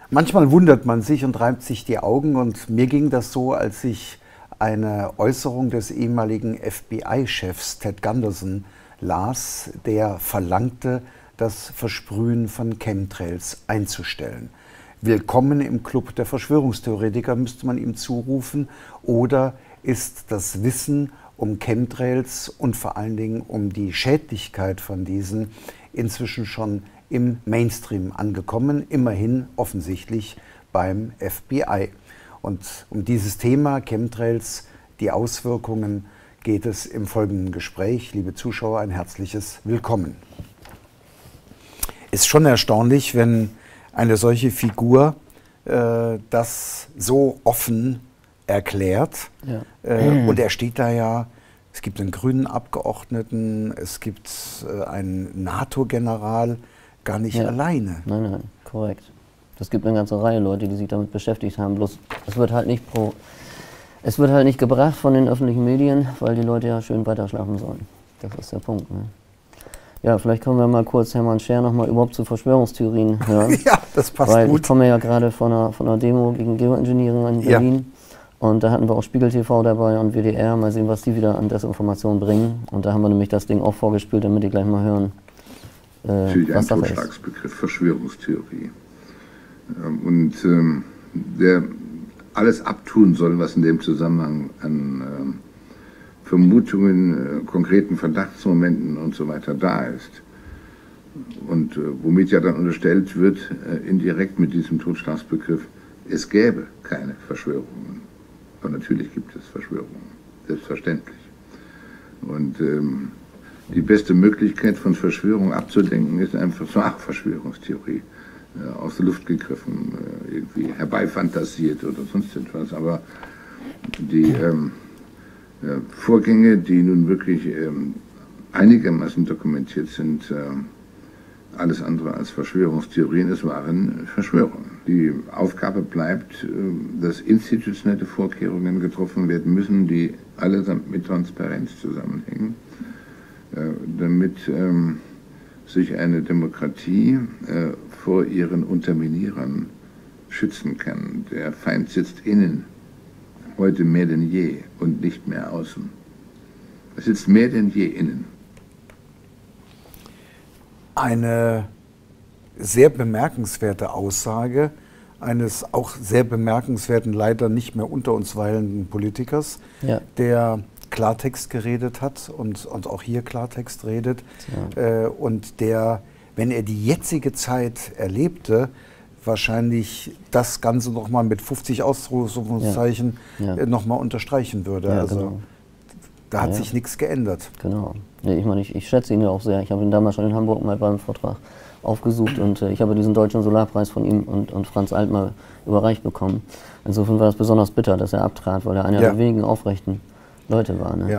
Manchmal wundert man sich und reibt sich die Augen, und mir ging das so, als ich eine Äußerung des ehemaligen FBI-Chefs Ted Gunderson las, der verlangte, das Versprühen von Chemtrails einzustellen. Willkommen im Club der Verschwörungstheoretiker, müsste man ihm zurufen. Oder ist das Wissen um Chemtrails und vor allen Dingen um die Schädlichkeit von diesen inzwischen schon im Mainstream angekommen, immerhin offensichtlich beim FBI. Und um dieses Thema Chemtrails, die Auswirkungen, geht es im folgenden Gespräch. Liebe Zuschauer, ein herzliches Willkommen. Ist schon erstaunlich, wenn eine solche Figur das so offen erklärt. Ja. Und er steht da ja, es gibt einen grünen Abgeordneten, es gibt einen NATO-General, gar nicht alleine. Nein, korrekt. Es gibt eine ganze Reihe Leute, die sich damit beschäftigt haben, bloß es wird halt nicht gebracht von den öffentlichen Medien, weil die Leute ja schön weiter schlafen sollen. Das ist der Punkt. Ne? Ja, vielleicht können wir mal kurz Hermann Scher noch mal überhaupt zu Verschwörungstheorien hören. Ja, das passt weil gut. Ich komme ja gerade von einer Demo gegen Geoengineering in Berlin. Ja. Und da hatten wir auch Spiegel TV dabei und WDR. Mal sehen, was die wieder an Desinformation bringen. Und da haben wir nämlich das Ding auch vorgespielt, damit die gleich mal hören, natürlich ein Totschlagsbegriff, Verschwörungstheorie. Der alles abtun soll, was in dem Zusammenhang an Vermutungen, konkreten Verdachtsmomenten und so weiter da ist. Und womit ja dann unterstellt wird, indirekt mit diesem Totschlagsbegriff, es gäbe keine Verschwörungen. Aber natürlich gibt es Verschwörungen, selbstverständlich. Und die beste Möglichkeit von Verschwörung abzudenken ist einfach so, Verschwörungstheorie, aus der Luft gegriffen, irgendwie herbeifantasiert oder sonst etwas. Aber die Vorgänge, die nun wirklich einigermaßen dokumentiert sind, alles andere als Verschwörungstheorien, es waren Verschwörungen. Die Aufgabe bleibt, dass institutionelle Vorkehrungen getroffen werden müssen, die allesamt mit Transparenz zusammenhängen, damit sich eine Demokratie vor ihren Unterminierern schützen kann. Der Feind sitzt innen, heute mehr denn je und nicht mehr außen. Er sitzt mehr denn je innen. Eine sehr bemerkenswerte Aussage eines auch sehr bemerkenswerten, leider nicht mehr unter uns weilenden Politikers, der Klartext geredet hat und auch hier Klartext redet, und der, wenn er die jetzige Zeit erlebte, wahrscheinlich das Ganze nochmal mit 50 Ausrufungszeichen nochmal unterstreichen würde. Ja, also genau. Da hat sich nichts geändert. Genau. Nee, ich meine, ich schätze ihn ja auch sehr. Ich habe ihn damals schon in Hamburg mal beim Vortrag aufgesucht und ich habe diesen Deutschen Solarpreis von ihm und Franz Altmaier überreicht bekommen. Insofern war es besonders bitter, dass er abtrat, weil er einer der wenigen aufrechten Leute war. Ne? Ja.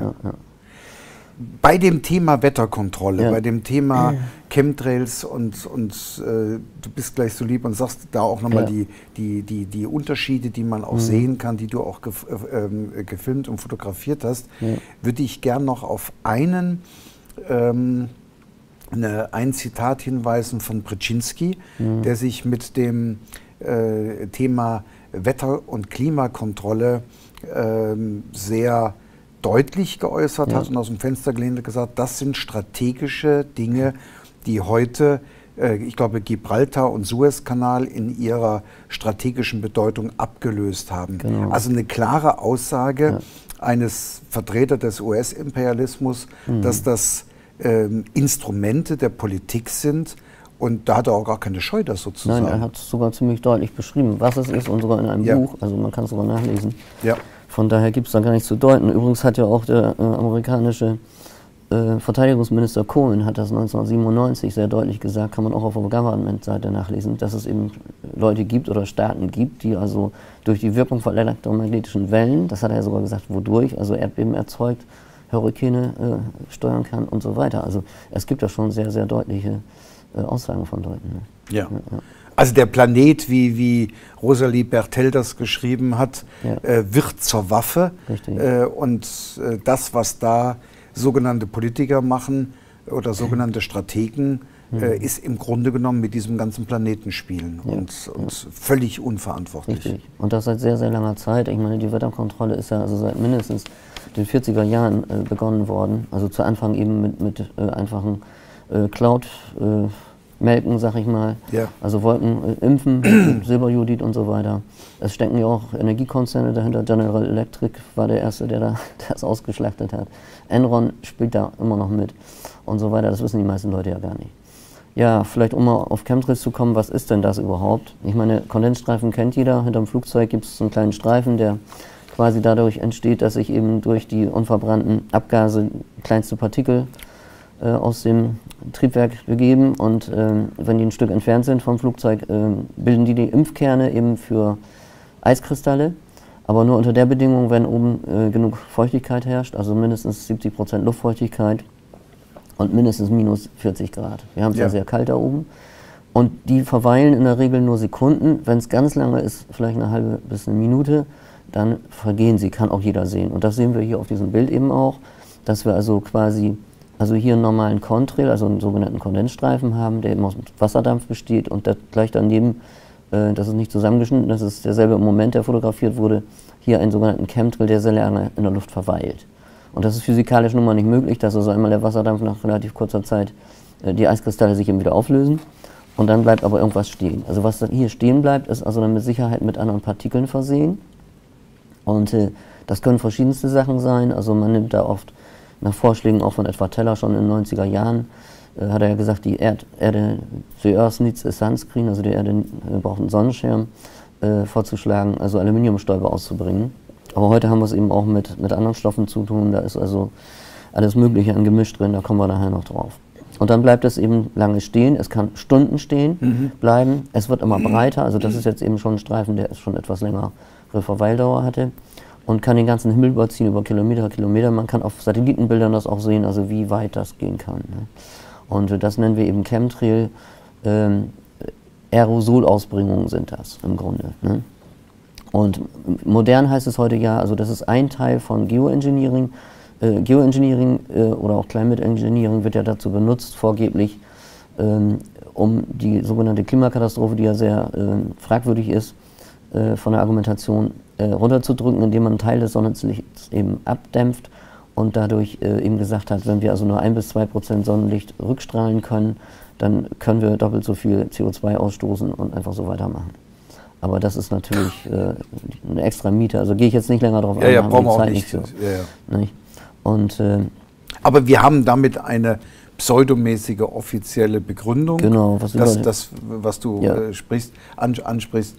Bei dem Thema Wetterkontrolle, bei dem Thema Chemtrails und du bist gleich so lieb und sagst da auch nochmal die Unterschiede, die man auch sehen kann, die du auch gefilmt und fotografiert hast, würde ich gern noch auf ein Zitat hinweisen von Brzezinski, der sich mit dem Thema Wetter- und Klimakontrolle sehr deutlich geäußert hat und aus dem Fenster gelehnt und gesagt, das sind strategische Dinge, die heute, ich glaube, Gibraltar und Suezkanal in ihrer strategischen Bedeutung abgelöst haben. Genau. Also eine klare Aussage eines Vertreters des US-Imperialismus, dass das Instrumente der Politik sind, und da hat er auch gar keine Scheu, das so zu sagen. Nein, er hat es sogar ziemlich deutlich beschrieben, was es ist, und sogar in einem Buch, also man kann es sogar nachlesen. Ja. Von daher gibt es da gar nichts zu deuten. Übrigens hat ja auch der amerikanische Verteidigungsminister Cohen hat das 1997 sehr deutlich gesagt, kann man auch auf der Government-Seite nachlesen, dass es eben Leute gibt oder Staaten gibt, die also durch die Wirkung von elektromagnetischen Wellen, das hat er ja sogar gesagt, wodurch, also Erdbeben erzeugt, Hurrikane steuern kann und so weiter. Also es gibt da schon sehr, sehr deutliche Aussagen von Leuten. Ne? Ja. Also der Planet, wie Rosalie Bertell das geschrieben hat, wird zur Waffe. Und das, was da sogenannte Politiker machen oder sogenannte Strategen, ist im Grunde genommen mit diesem ganzen Planeten spielen und völlig unverantwortlich. Richtig. Und das seit sehr, sehr langer Zeit. Ich meine, die Wetterkontrolle ist ja also seit mindestens den 40er Jahren begonnen worden. Also zu Anfang eben mit einfachen Cloud-Melken, sag ich mal. Ja. Also Wolken impfen, Silberjodid und so weiter. Es stecken ja auch Energiekonzerne dahinter. General Electric war der Erste, der das ausgeschlachtet hat. Enron spielt da immer noch mit und so weiter. Das wissen die meisten Leute ja gar nicht. Ja, vielleicht um mal auf Chemtrails zu kommen, was ist denn das überhaupt? Ich meine, Kondensstreifen kennt jeder. Hinterm Flugzeug gibt es so einen kleinen Streifen, der quasi dadurch entsteht, dass sich eben durch die unverbrannten Abgase kleinste Partikel aus dem Triebwerk begeben. Und wenn die ein Stück entfernt sind vom Flugzeug, bilden die Impfkerne eben für Eiskristalle. Aber nur unter der Bedingung, wenn oben genug Feuchtigkeit herrscht, also mindestens 70% Luftfeuchtigkeit. Und mindestens minus 40 Grad. Wir haben es ja sehr kalt da oben. Und die verweilen in der Regel nur Sekunden. Wenn es ganz lange ist, vielleicht eine halbe bis eine Minute, dann vergehen sie, kann auch jeder sehen. Und das sehen wir hier auf diesem Bild eben auch, dass wir also quasi, hier einen normalen Contrail, also einen sogenannten Kondensstreifen haben, der eben aus Wasserdampf besteht und gleich daneben, das ist nicht zusammengeschnitten, das ist derselbe Moment, der fotografiert wurde, hier einen sogenannten Chemtrail, der sehr lange in der Luft verweilt. Und das ist physikalisch nun mal nicht möglich, dass also einmal der Wasserdampf nach relativ kurzer Zeit die Eiskristalle sich eben wieder auflösen und dann bleibt aber irgendwas stehen. Also was hier stehen bleibt, ist also dann mit Sicherheit mit anderen Partikeln versehen und das können verschiedenste Sachen sein. Also man nimmt da oft nach Vorschlägen auch von etwa Teller schon in den 90er Jahren, hat er ja gesagt, die Erde, the Earth needs a sunscreen, also die Erde braucht einen Sonnenschirm, vorzuschlagen, also Aluminiumstäube auszubringen. Aber heute haben wir es eben auch mit anderen Stoffen zu tun, da ist also alles Mögliche an Gemisch drin, da kommen wir nachher noch drauf. Und dann bleibt es eben lange stehen, es kann Stunden stehen bleiben, es wird immer breiter, also das ist jetzt eben schon ein Streifen, der schon etwas längere Verweildauer hatte und kann den ganzen Himmel überziehen über Kilometer. Man kann auf Satellitenbildern das auch sehen, also wie weit das gehen kann. Ne? Und das nennen wir eben Chemtrail, Aerosolausbringungen sind das im Grunde. Ne? Und modern heißt es heute ja, also das ist ein Teil von Geoengineering. Geoengineering oder auch Climate Engineering wird ja dazu benutzt, vorgeblich, um die sogenannte Klimakatastrophe, die ja sehr fragwürdig ist, von der Argumentation runterzudrücken, indem man einen Teil des Sonnenlichts eben abdämpft und dadurch eben gesagt hat, wenn wir also nur 1 bis 2% Sonnenlicht rückstrahlen können, dann können wir doppelt so viel CO2 ausstoßen und einfach so weitermachen. Aber das ist natürlich eine extra Miete. Also gehe ich jetzt nicht länger drauf ein. Ja, brauchen wir auch nicht. Nicht? Und, aber wir haben damit eine pseudomäßige offizielle Begründung, genau, was du ansprichst.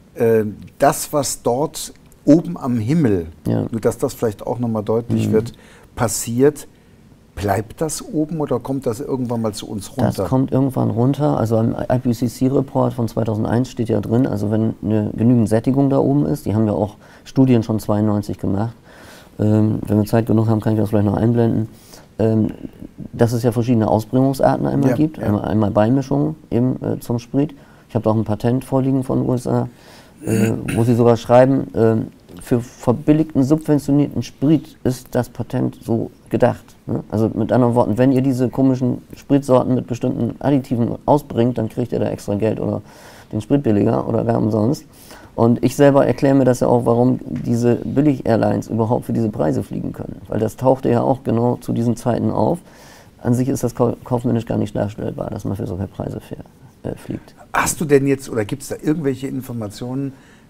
Das, was dort oben am Himmel, nur dass das vielleicht auch nochmal deutlich wird, passiert, bleibt das oben oder kommt das irgendwann mal zu uns runter? Das kommt irgendwann runter. Also im IPCC-Report von 2001 steht ja drin, also wenn eine genügend Sättigung da oben ist, die haben ja auch Studien schon 92 gemacht, wenn wir Zeit genug haben, kann ich das vielleicht noch einblenden, dass es ja verschiedene Ausbringungsarten einmal gibt, einmal Beimischungen eben zum Sprit. Ich habe auch ein Patent vorliegen von den USA, wo sie sogar schreiben, für verbilligten, subventionierten Sprit ist das Patent so gedacht. Ne? Also mit anderen Worten, wenn ihr diese komischen Spritsorten mit bestimmten Additiven ausbringt, dann kriegt ihr da extra Geld oder den Sprit billiger oder gar umsonst. Und ich selber erkläre mir das ja auch, warum diese Billig-Airlines überhaupt für diese Preise fliegen können. Weil das tauchte ja auch genau zu diesen Zeiten auf. An sich ist das kaufmännisch gar nicht darstellbar, dass man für solche Preise fliegt. Hast du denn jetzt, oder gibt es da irgendwelche Informationen,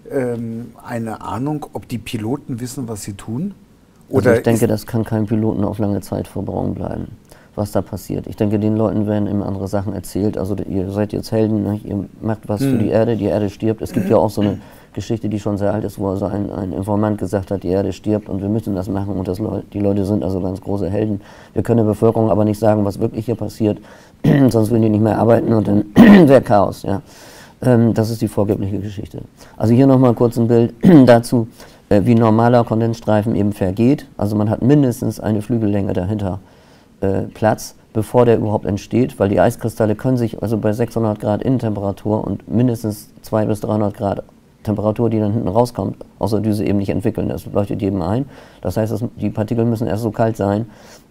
eine Ahnung, ob die Piloten wissen, was sie tun? Oder also ich denke, das kann keinem Piloten auf lange Zeit verborgen bleiben, was da passiert. Ich denke, den Leuten werden immer andere Sachen erzählt. Also ihr seid jetzt Helden, ne? Ihr macht was für die Erde stirbt. Es gibt ja auch so eine Geschichte, die schon sehr alt ist, wo also ein Informant gesagt hat, die Erde stirbt und wir müssen das machen. Und die Leute sind also ganz große Helden. Wir können der Bevölkerung aber nicht sagen, was wirklich hier passiert, sonst würden die nicht mehr arbeiten und dann wäre Chaos. Ja. Das ist die vorgebliche Geschichte. Also hier nochmal kurz ein Bild dazu, wie ein normaler Kondensstreifen eben vergeht. Also man hat mindestens eine Flügellänge dahinter Platz, bevor der überhaupt entsteht, weil die Eiskristalle können sich also bei 600 Grad Innentemperatur und mindestens 200 bis 300 Grad Temperatur, die dann hinten rauskommt, aus der Düse eben nicht entwickeln. Das leuchtet jedem ein. Das heißt, die Partikel müssen erst so kalt sein,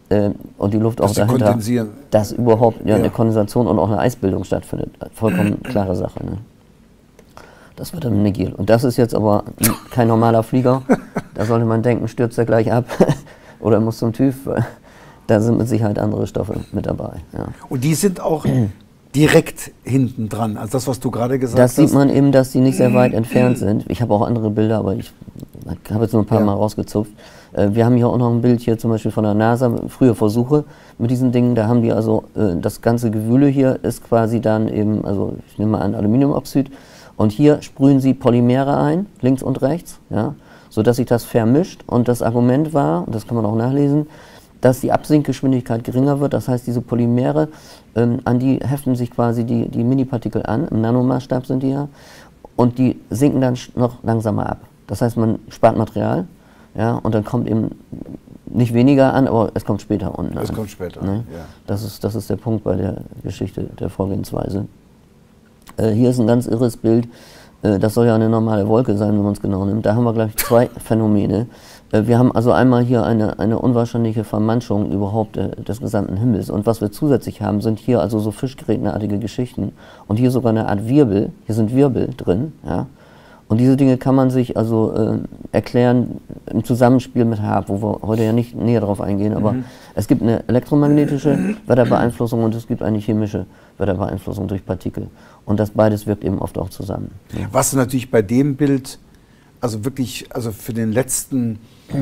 und die Luft auch dahinter, dass überhaupt eine Kondensation und auch eine Eisbildung stattfindet. Vollkommen klare Sache. Ne? Das wird dann negiert. Und das ist jetzt aber kein normaler Flieger. Da sollte man denken, stürzt er gleich ab oder muss zum TÜV. Da sind mit Sicherheit andere Stoffe mit dabei. Ja. Und die sind auch direkt hinten dran, also das, was du gerade gesagt hast. Das sieht man eben, dass die nicht sehr weit entfernt sind. Ich habe auch andere Bilder, aber ich habe jetzt nur ein paar Mal rausgezupft. Wir haben hier auch noch ein Bild hier zum Beispiel von der NASA, frühe Versuche mit diesen Dingen. Da haben die also, das ganze Gewühle hier ist quasi dann eben, also ich nehme mal an Aluminiumoxid. Und hier sprühen sie Polymere ein, links und rechts, ja, sodass sich das vermischt. Und das Argument war, und das kann man auch nachlesen, dass die Absinkgeschwindigkeit geringer wird. Das heißt, diese Polymere, an die heften sich quasi die Minipartikel an, im Nanomaßstab sind die ja, und die sinken dann noch langsamer ab. Das heißt, man spart Material, ja, und dann kommt eben nicht weniger an, aber es kommt später unten an. Es kommt später, ne? Ja. Das ist der Punkt bei der Geschichte der Vorgehensweise. Hier ist ein ganz irres Bild, das soll ja eine normale Wolke sein, wenn man es genau nimmt. Da haben wir gleich zwei Phänomene. Wir haben also einmal hier eine unwahrscheinliche Vermanschung überhaupt des gesamten Himmels. Und was wir zusätzlich haben, sind hier also so fischgrätenartige Geschichten. Und hier sogar eine Art Wirbel, hier sind Wirbel drin. Ja? Und diese Dinge kann man sich also erklären im Zusammenspiel mit HAARP, wo wir heute ja nicht näher darauf eingehen, aber es gibt eine elektromagnetische Wetterbeeinflussung und es gibt eine chemische Wetterbeeinflussung durch Partikel. Und das beides wirkt eben oft auch zusammen. Ja. Was du natürlich bei dem Bild, also wirklich, also für den letzten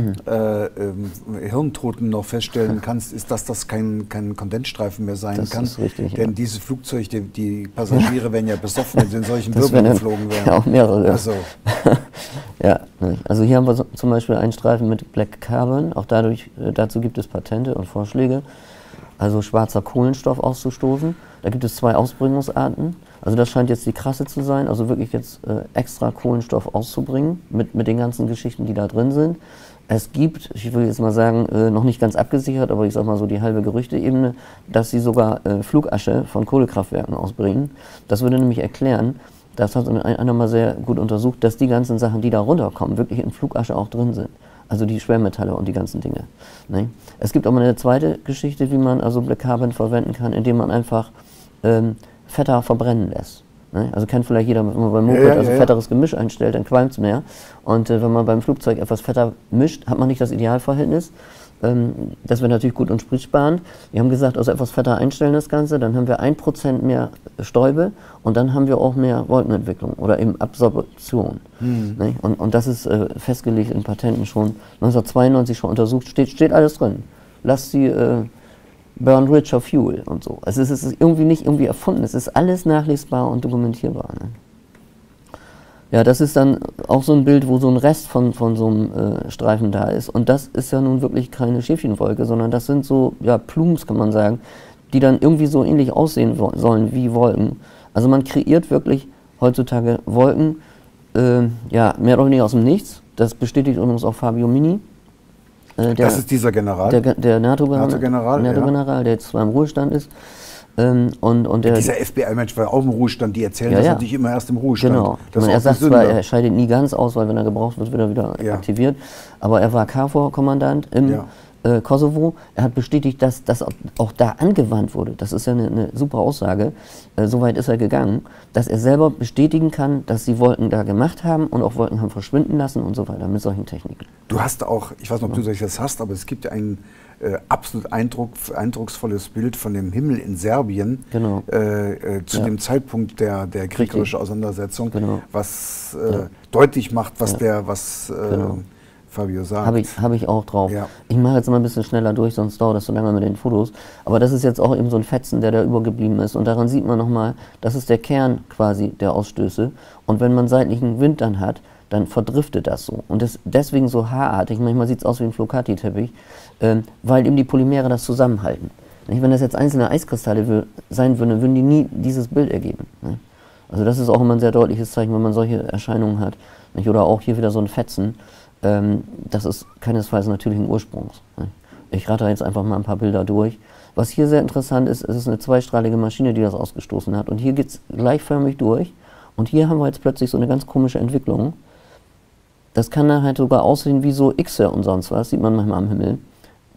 Hirntoten noch feststellen kannst, ist, dass das kein Kondensstreifen mehr sein kann. Das ist richtig, denn dieses Flugzeug, die Passagiere werden ja besoffen, wenn sie in solchen Wirbeln geflogen werden. Ja, auch mehrere. Also. Ja, also hier haben wir zum Beispiel einen Streifen mit Black Carbon, auch dazu gibt es Patente und Vorschläge, also schwarzer Kohlenstoff auszustoßen. Da gibt es zwei Ausbringungsarten. Also das scheint jetzt die krasse zu sein, also wirklich jetzt extra Kohlenstoff auszubringen mit den ganzen Geschichten, die da drin sind. Es gibt, ich will jetzt mal sagen, noch nicht ganz abgesichert, aber ich sag mal so die halbe Gerüchteebene, dass sie sogar Flugasche von Kohlekraftwerken ausbringen. Das würde nämlich erklären, das hat einer mal sehr gut untersucht, dass die ganzen Sachen, die da runterkommen, wirklich in Flugasche auch drin sind. Also die Schwermetalle und die ganzen Dinge. Ne? Es gibt aber eine zweite Geschichte, wie man also Black Carbon verwenden kann, indem man einfach fetter verbrennen lässt. Ne? Also kennt vielleicht jeder, wenn man beim Moped fetteres Gemisch einstellt, dann qualmt es mehr. Und wenn man beim Flugzeug etwas fetter mischt, hat man nicht das Idealverhältnis. Das wäre natürlich gut und spritzsparend. Wir haben gesagt, also etwas fetter einstellen das Ganze, dann haben wir 1% mehr Stäube und dann haben wir auch mehr Wolkenentwicklung oder eben Absorption. Ne? Und das ist festgelegt in Patenten schon 1992 schon untersucht, steht alles drin. Lasst sie burn richer fuel und so. Also es ist irgendwie nicht irgendwie erfunden, es ist alles nachlesbar und dokumentierbar. Ne? Ja, das ist dann auch so ein Bild, wo so ein Rest von so einem Streifen da ist. Und das ist ja nun wirklich keine Schäfchenwolke, sondern das sind so Plumps, kann man sagen, die dann irgendwie so ähnlich aussehen sollen wie Wolken. Also man kreiert wirklich heutzutage Wolken, mehr oder weniger aus dem Nichts. Das bestätigt übrigens auch Fabio Mini. Das ist dieser General? Der NATO-General, der jetzt zwar im Ruhestand ist. Dieser FBI-Mensch war auch im Ruhestand, die erzählen das natürlich immer erst im Ruhestand. Genau. Er sagt zwar, er scheidet nie ganz aus, weil wenn er gebraucht wird, wird er wieder aktiviert. Aber er war KFOR-Kommandant im Kosovo. Er hat bestätigt, dass das auch da angewandt wurde. Das ist ja eine super Aussage. Soweit ist er gegangen, dass er selber bestätigen kann, dass sie Wolken da gemacht haben und auch Wolken haben verschwinden lassen und so weiter mit solchen Techniken. Du hast auch, ich weiß nicht, ob du das hast, aber es gibt ein absolut eindrucksvolles Bild von dem Himmel in Serbien zu dem Zeitpunkt der kriegerischen Auseinandersetzung, was deutlich macht, was Fabio sagt. Hab ich auch drauf. Ja. Ich mache jetzt mal ein bisschen schneller durch, sonst dauert das so lange mit den Fotos. Aber das ist jetzt auch eben so ein Fetzen, der da übergeblieben ist. Und daran sieht man nochmal, das ist der Kern quasi der Ausstöße. Und wenn man seitlichen Wind dann hat, dann verdriftet das so. Und das deswegen so haarartig, manchmal sieht es aus wie ein Flocati-Teppich, weil eben die Polymere das zusammenhalten. Wenn das jetzt einzelne Eiskristalle sein würden, würden die nie dieses Bild ergeben. Also das ist auch immer ein sehr deutliches Zeichen, wenn man solche Erscheinungen hat. Oder auch hier wieder so ein Fetzen. Das ist keinesfalls natürlichen Ursprungs. Ich rate jetzt einfach mal ein paar Bilder durch. Was hier sehr interessant ist, es ist eine zweistrahlige Maschine, die das ausgestoßen hat. Und hier geht es gleichförmig durch. Und hier haben wir jetzt plötzlich so eine ganz komische Entwicklung. Das kann dann halt sogar aussehen wie so Xe und sonst was, sieht man manchmal am Himmel.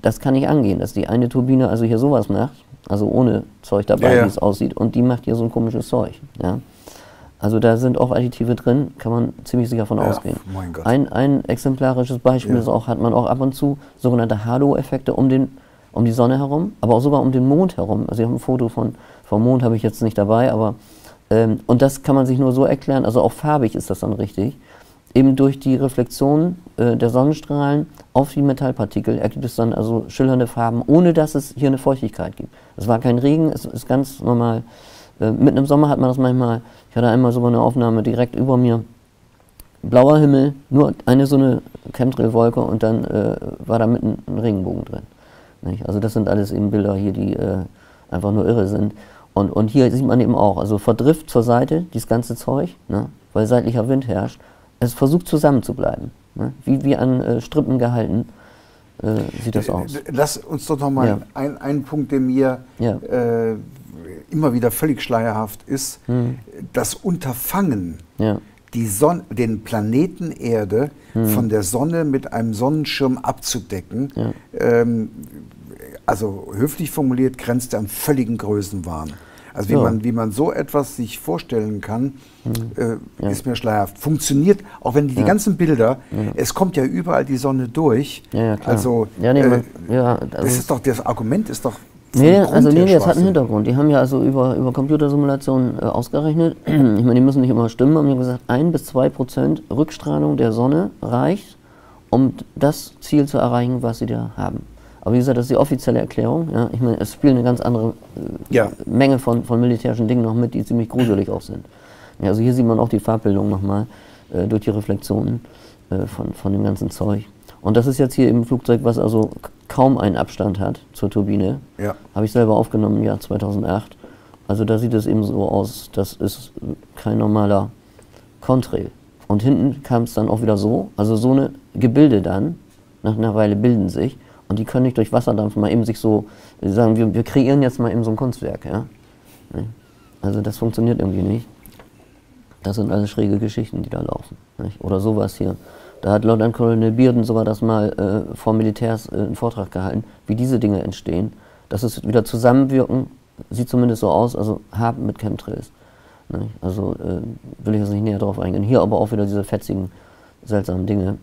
das kann nicht angehen, dass die eine Turbine also hier sowas macht, also ohne Zeug dabei, wie es aussieht, und die macht hier so ein komisches Zeug. Ja. Also da sind auch Additive drin, kann man ziemlich sicher von ausgehen. Mein Gott. Ein exemplarisches Beispiel ist auch, hat man auch ab und zu sogenannte Halo-Effekte um die Sonne herum, aber auch sogar um den Mond herum. Also ich habe ein Foto vom Mond, habe ich jetzt nicht dabei, aber und das kann man sich nur so erklären, also auch farbig ist das dann richtig. Eben durch die Reflexion der Sonnenstrahlen auf die Metallpartikel ergibt es dann also schillernde Farben, ohne dass es hier eine Feuchtigkeit gibt. Es war kein Regen, es ist ganz normal. Mitten im Sommer hat man das manchmal, ich hatte einmal sogar eine Aufnahme direkt über mir, blauer Himmel, nur so eine Chemtrail-Wolke und dann war da mitten ein Regenbogen drin. Nicht? Also das sind alles eben Bilder hier, die einfach nur irre sind. Und hier sieht man eben auch, also verdrifft zur Seite, dieses ganze Zeug, ne? Weil seitlicher Wind herrscht. Es versucht zusammen zu bleiben, ne? Wie an Strippen gehalten sieht das aus. Lass uns doch noch mal einen Punkt, der mir immer wieder völlig schleierhaft ist, das Unterfangen, den Planeten Erde von der Sonne mit einem Sonnenschirm abzudecken, also höflich formuliert, grenzt an völligen Größenwahn. Also wie man so etwas sich vorstellen kann, ist mir schleierhaft. Funktioniert, auch wenn die ganzen Bilder, es kommt ja überall die Sonne durch. Ja, klar. Also, das ist doch, das Argument ist doch. Nee, das hat einen Hintergrund. Die haben ja also über Computersimulationen ausgerechnet. Ich meine, die müssen nicht immer stimmen, haben ja gesagt, 1 bis 2% Rückstrahlung der Sonne reicht, um das Ziel zu erreichen, was sie da haben. Aber wie gesagt, das ist die offizielle Erklärung. Ja? Ich meine, es spielen eine ganz andere Menge von militärischen Dingen noch mit, die ziemlich gruselig auch sind. Ja, also hier sieht man auch die Farbbildung nochmal durch die Reflexionen von dem ganzen Zeug. Und das ist jetzt hier im Flugzeug, was also kaum einen Abstand hat zur Turbine. Ja. Habe ich selber aufgenommen im Jahr 2008. Also da sieht es eben so aus, das ist kein normaler Contrail. Und hinten kam es dann auch wieder so, also so eine Gebilde dann, nach einer Weile bilden sich. Und die können nicht durch Wasserdampf mal eben sich so sagen, wir kreieren jetzt mal eben so ein Kunstwerk. Ja? Also das funktioniert irgendwie nicht. Das sind alles schräge Geschichten, die da laufen. Nicht? Oder sowas hier. Da hat Lieutenant Colonel Bearden sogar das mal vor Militärs einen Vortrag gehalten, wie diese Dinge entstehen. Das ist wieder Zusammenwirken, sieht zumindest so aus, also haben mit Chemtrails. Nicht? Also will ich jetzt nicht näher drauf eingehen. Hier aber auch wieder diese fetzigen, seltsamen Dinge.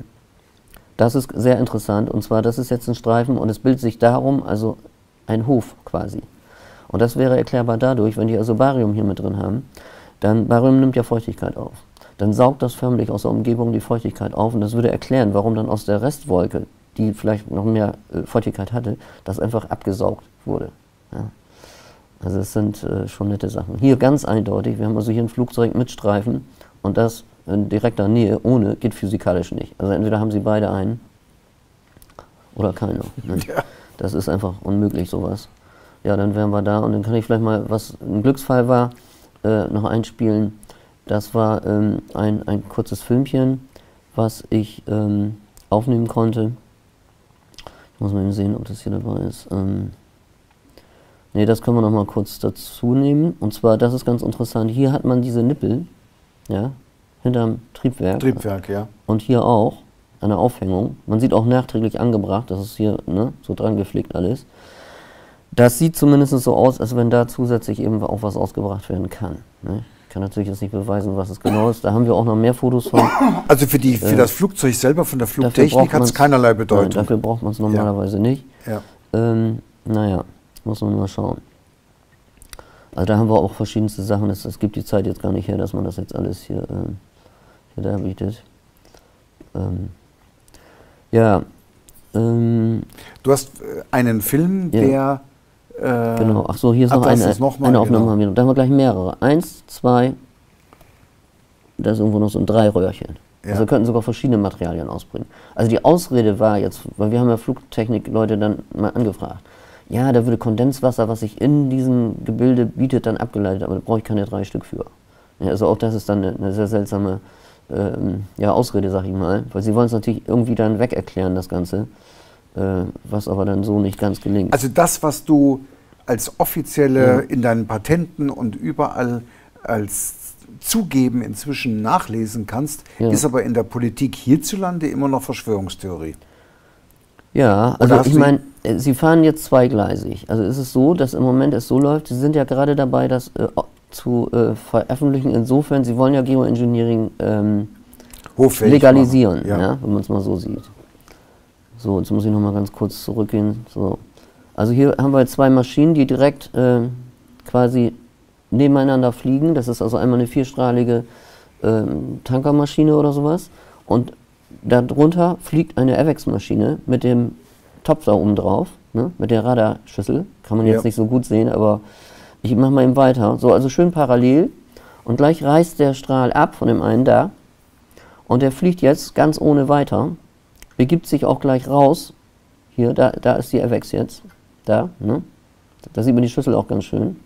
Das ist sehr interessant, und zwar, das ist jetzt ein Streifen und es bildet sich darum, also ein Hof quasi. Und das wäre erklärbar dadurch, wenn die also Barium hier mit drin haben, dann Barium nimmt ja Feuchtigkeit auf. Dann saugt das förmlich aus der Umgebung die Feuchtigkeit auf, und das würde erklären, warum dann aus der Restwolke, die vielleicht noch mehr Feuchtigkeit hatte, das einfach abgesaugt wurde. Ja. Also es sind schon nette Sachen. Hier ganz eindeutig, wir haben also hier ein Flugzeug mit Streifen, und das in direkter Nähe, ohne, geht physikalisch nicht. Also entweder haben sie beide einen oder keiner. Ne? Ja. Das ist einfach unmöglich, sowas. Ja, dann wären wir da, und dann kann ich vielleicht mal, was ein Glücksfall war, noch einspielen. Das war ein kurzes Filmchen, was ich aufnehmen konnte. Ich muss mal eben sehen, ob das hier dabei ist. Ne, das können wir noch mal kurz dazu nehmen. Und zwar, das ist ganz interessant, hier hat man diese Nippel, ja, hinterm Triebwerk. Triebwerk, ja. Und hier auch eine Aufhängung. Man sieht auch nachträglich angebracht, das ist hier so dran gepflegt alles. Das sieht zumindest so aus, als wenn da zusätzlich eben auch was ausgebracht werden kann. Ne? Ich kann natürlich jetzt nicht beweisen, was es genau ist. Da haben wir auch noch mehr Fotos von. Also für das Flugzeug selber, von der Flugtechnik, hat es keinerlei Bedeutung. Nein, dafür braucht man es normalerweise nicht. Ja. Naja, muss man mal schauen. Also da haben wir auch verschiedenste Sachen. Es gibt die Zeit jetzt gar nicht her, dass man das jetzt alles hier darbietet. Du hast einen Film, der... genau, ach so, hier ist noch eine Aufnahme. Haben wir noch. Da haben wir gleich mehrere. 1, 2, da ist irgendwo noch so ein 3 Röhrchen. Ja. Also wir könnten sogar verschiedene Materialien ausbringen. Also die Ausrede war jetzt, weil wir haben ja Flugtechnik-Leute dann mal angefragt. Ja, da würde Kondenswasser, was sich in diesem Gebilde bietet, dann abgeleitet, aber da brauche ich keine 3 Stück für. Ja, also auch das ist dann eine sehr seltsame Ausrede, sag ich mal, weil sie wollen es natürlich irgendwie dann weg erklären, das Ganze, was aber dann so nicht ganz gelingt. Also das, was du als offizielle in deinen Patenten und überall als Zugeben inzwischen nachlesen kannst, ist aber in der Politik hierzulande immer noch Verschwörungstheorie. Ja, also ich meine, Sie fahren jetzt zweigleisig. Also ist es so, dass im Moment es so läuft, Sie sind ja gerade dabei, das zu veröffentlichen. Insofern, Sie wollen ja Geoengineering legalisieren, ja, wenn man es mal so sieht. So, jetzt muss ich nochmal ganz kurz zurückgehen. So. Also hier haben wir zwei Maschinen, die direkt quasi nebeneinander fliegen. Das ist also einmal eine vierstrahlige Tankermaschine oder sowas. Und darunter fliegt eine AWACS-Maschine mit dem Topf da oben drauf, ne, mit der Radarschüssel. Kann man jetzt nicht so gut sehen, aber ich mache mal eben weiter. So, also schön parallel. Und gleich reißt der Strahl ab von dem einen da. Und der fliegt jetzt ganz ohne weiter. Begibt sich auch gleich raus. Hier, da ist die AWACS jetzt. Da, ne? Da sieht man die Schüssel auch ganz schön.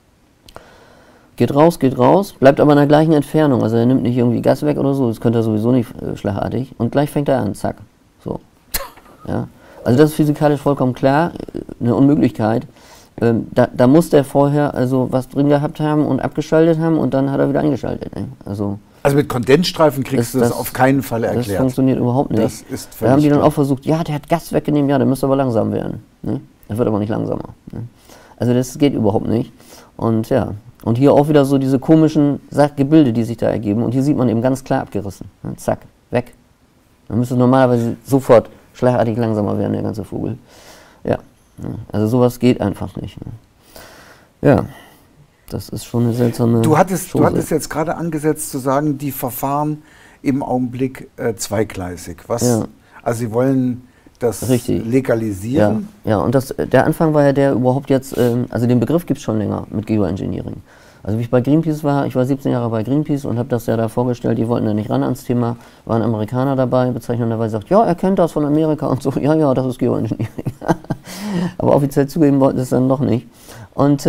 Geht raus, bleibt aber in der gleichen Entfernung. Also er nimmt nicht irgendwie Gas weg oder so, das könnte er sowieso nicht schlagartig. Und gleich fängt er an, zack. So. Ja. Also das ist physikalisch vollkommen klar, eine Unmöglichkeit. Da muss der vorher also was drin gehabt haben und abgeschaltet haben und dann hat er wieder eingeschaltet. Ne? Also mit Kondensstreifen kriegst du das auf keinen Fall erklärt. Das funktioniert überhaupt nicht. Das ist da haben die dann auch versucht, ja, der hat Gas weggenommen, ja, der müsste aber langsam werden. Ne? Er wird aber nicht langsamer. Ne? Also das geht überhaupt nicht. Und ja, und hier auch wieder so diese komischen Gebilde, die sich da ergeben. Und hier sieht man eben ganz klar abgerissen. Ne? Zack, weg. Man müsste normalerweise sofort schlagartig langsamer werden, der ganze Vogel. Ja, also sowas geht einfach nicht. Ne? Ja, das ist schon eine seltsame Du hattest jetzt gerade angesetzt zu sagen, die verfahren im Augenblick zweigleisig. Also sie wollen das legalisieren? Ja, und der Anfang war ja der überhaupt jetzt, also den Begriff gibt es schon länger mit Geoengineering. Also wie ich bei Greenpeace war, ich war 17 Jahre bei Greenpeace und habe das ja da vorgestellt, die wollten da nicht ran ans Thema, waren Amerikaner dabei, bezeichnenderweise sagt, ja, er kennt das von Amerika und so, ja, das ist Geoengineering. Aber offiziell zugeben wollten sie es dann doch nicht. Und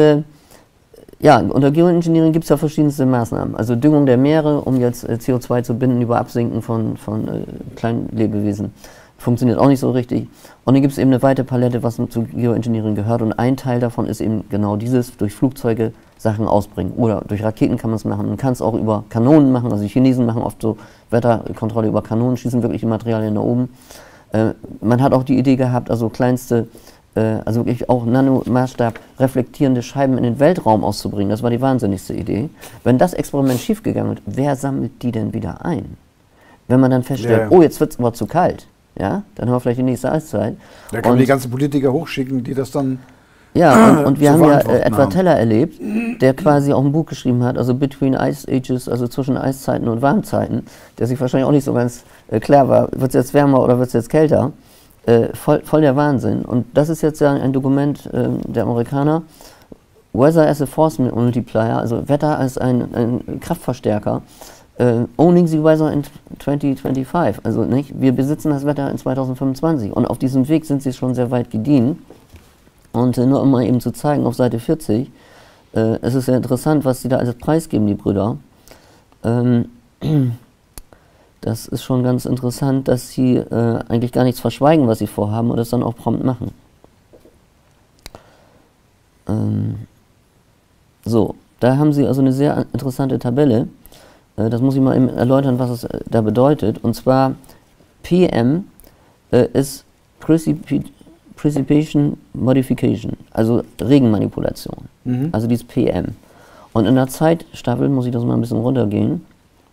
unter Geoengineering gibt es ja verschiedenste Maßnahmen. Also Düngung der Meere, um jetzt CO2 zu binden über Absinken von Kleinlebewesen. Funktioniert auch nicht so richtig. Und dann gibt es eben eine weite Palette, was zu Geoengineering gehört. Und ein Teil davon ist eben genau dieses, durch Flugzeuge Sachen ausbringen. Oder durch Raketen kann man es machen. Man kann es auch über Kanonen machen. Also die Chinesen machen oft so Wetterkontrolle über Kanonen, schießen wirklich die Materialien nach oben. Man hat auch die Idee gehabt, also kleinste, also wirklich auch Nanomaßstab reflektierende Scheiben in den Weltraum auszubringen. Das war die wahnsinnigste Idee. Wenn das Experiment schiefgegangen wird, wer sammelt die denn wieder ein? Wenn man dann feststellt, oh, jetzt wird es aber zu kalt. Ja, dann haben wir vielleicht die nächste Eiszeit. Da können wir die ganzen Politiker hochschicken, die das dann. Ja, und wir haben ja Edward Teller erlebt, der quasi auch ein Buch geschrieben hat, also Between Ice Ages, also zwischen Eiszeiten und Warmzeiten, der sich wahrscheinlich auch nicht so ganz klar war, wird es jetzt wärmer oder wird es jetzt kälter. Voll der Wahnsinn. Und das ist jetzt ja ein Dokument der Amerikaner, Weather as a Force Multiplier, also Wetter als ein Kraftverstärker. Owning the weather in 2025, also nicht, wir besitzen das Wetter in 2025 und auf diesem Weg sind sie schon sehr weit gediehen. Und nur um mal eben zu zeigen, auf Seite 40, es ist sehr interessant, was sie da als Preis geben, die Brüder. Das ist schon ganz interessant, dass sie eigentlich gar nichts verschweigen, was sie vorhaben und das dann auch prompt machen. So, da haben sie also eine sehr interessante Tabelle. Das muss ich mal eben erläutern, was es da bedeutet. Und zwar PM ist Precipitation Modification, also Regenmanipulation. Also dieses PM. Und in der Zeitstaffel, muss ich das mal ein bisschen runtergehen,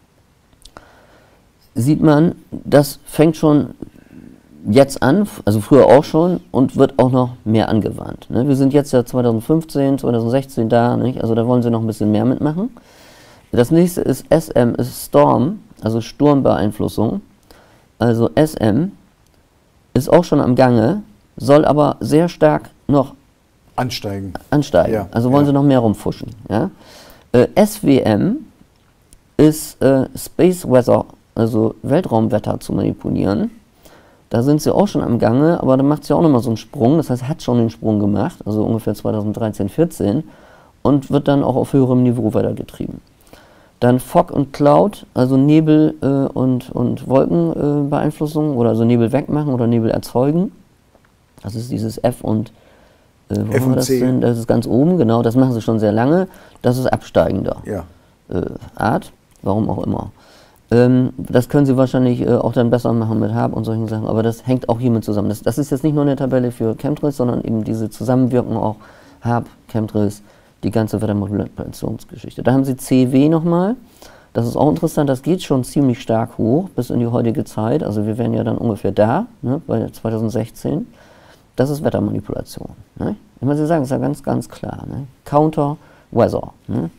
sieht man, das fängt schon jetzt an, also früher auch schon, und wird auch noch mehr angewandt. Ne? Wir sind jetzt ja 2015, 2016 da, nicht? Also da wollen sie noch ein bisschen mehr mitmachen. Das nächste ist SM, ist Storm, also Sturmbeeinflussung. Also SM ist auch schon am Gange, soll aber sehr stark noch ansteigen. Ja, also wollen sie noch mehr rumfuschen. Ja? SWM ist Space Weather, also Weltraumwetter zu manipulieren. Da sind sie auch schon am Gange, aber da macht sie auch nochmal so einen Sprung. Das heißt, hat schon den Sprung gemacht, also ungefähr 2013, 14 und wird dann auch auf höherem Niveau weitergetrieben. Dann Fog und Cloud, also Nebel und Wolkenbeeinflussung oder also Nebel wegmachen oder Nebel erzeugen. Das ist dieses F und F und C. Das ist ganz oben, genau, das machen sie schon sehr lange. Das ist absteigender Art, warum auch immer. Das können Sie wahrscheinlich auch dann besser machen mit HARP und solchen Sachen, aber das hängt auch hiermit zusammen. Das ist jetzt nicht nur eine Tabelle für Chemtrails, sondern eben diese Zusammenwirkung auch HARP, Chemtrails, die ganze Wettermodulationsgeschichte. Da haben Sie CW nochmal, das ist auch interessant, das geht schon ziemlich stark hoch bis in die heutige Zeit, also wir wären ja dann ungefähr da, ne, bei 2016. Das ist Wettermanipulation. Ne? Ich muss sagen, das ist ja ganz, ganz klar. Ne? Counter Weather. Ne?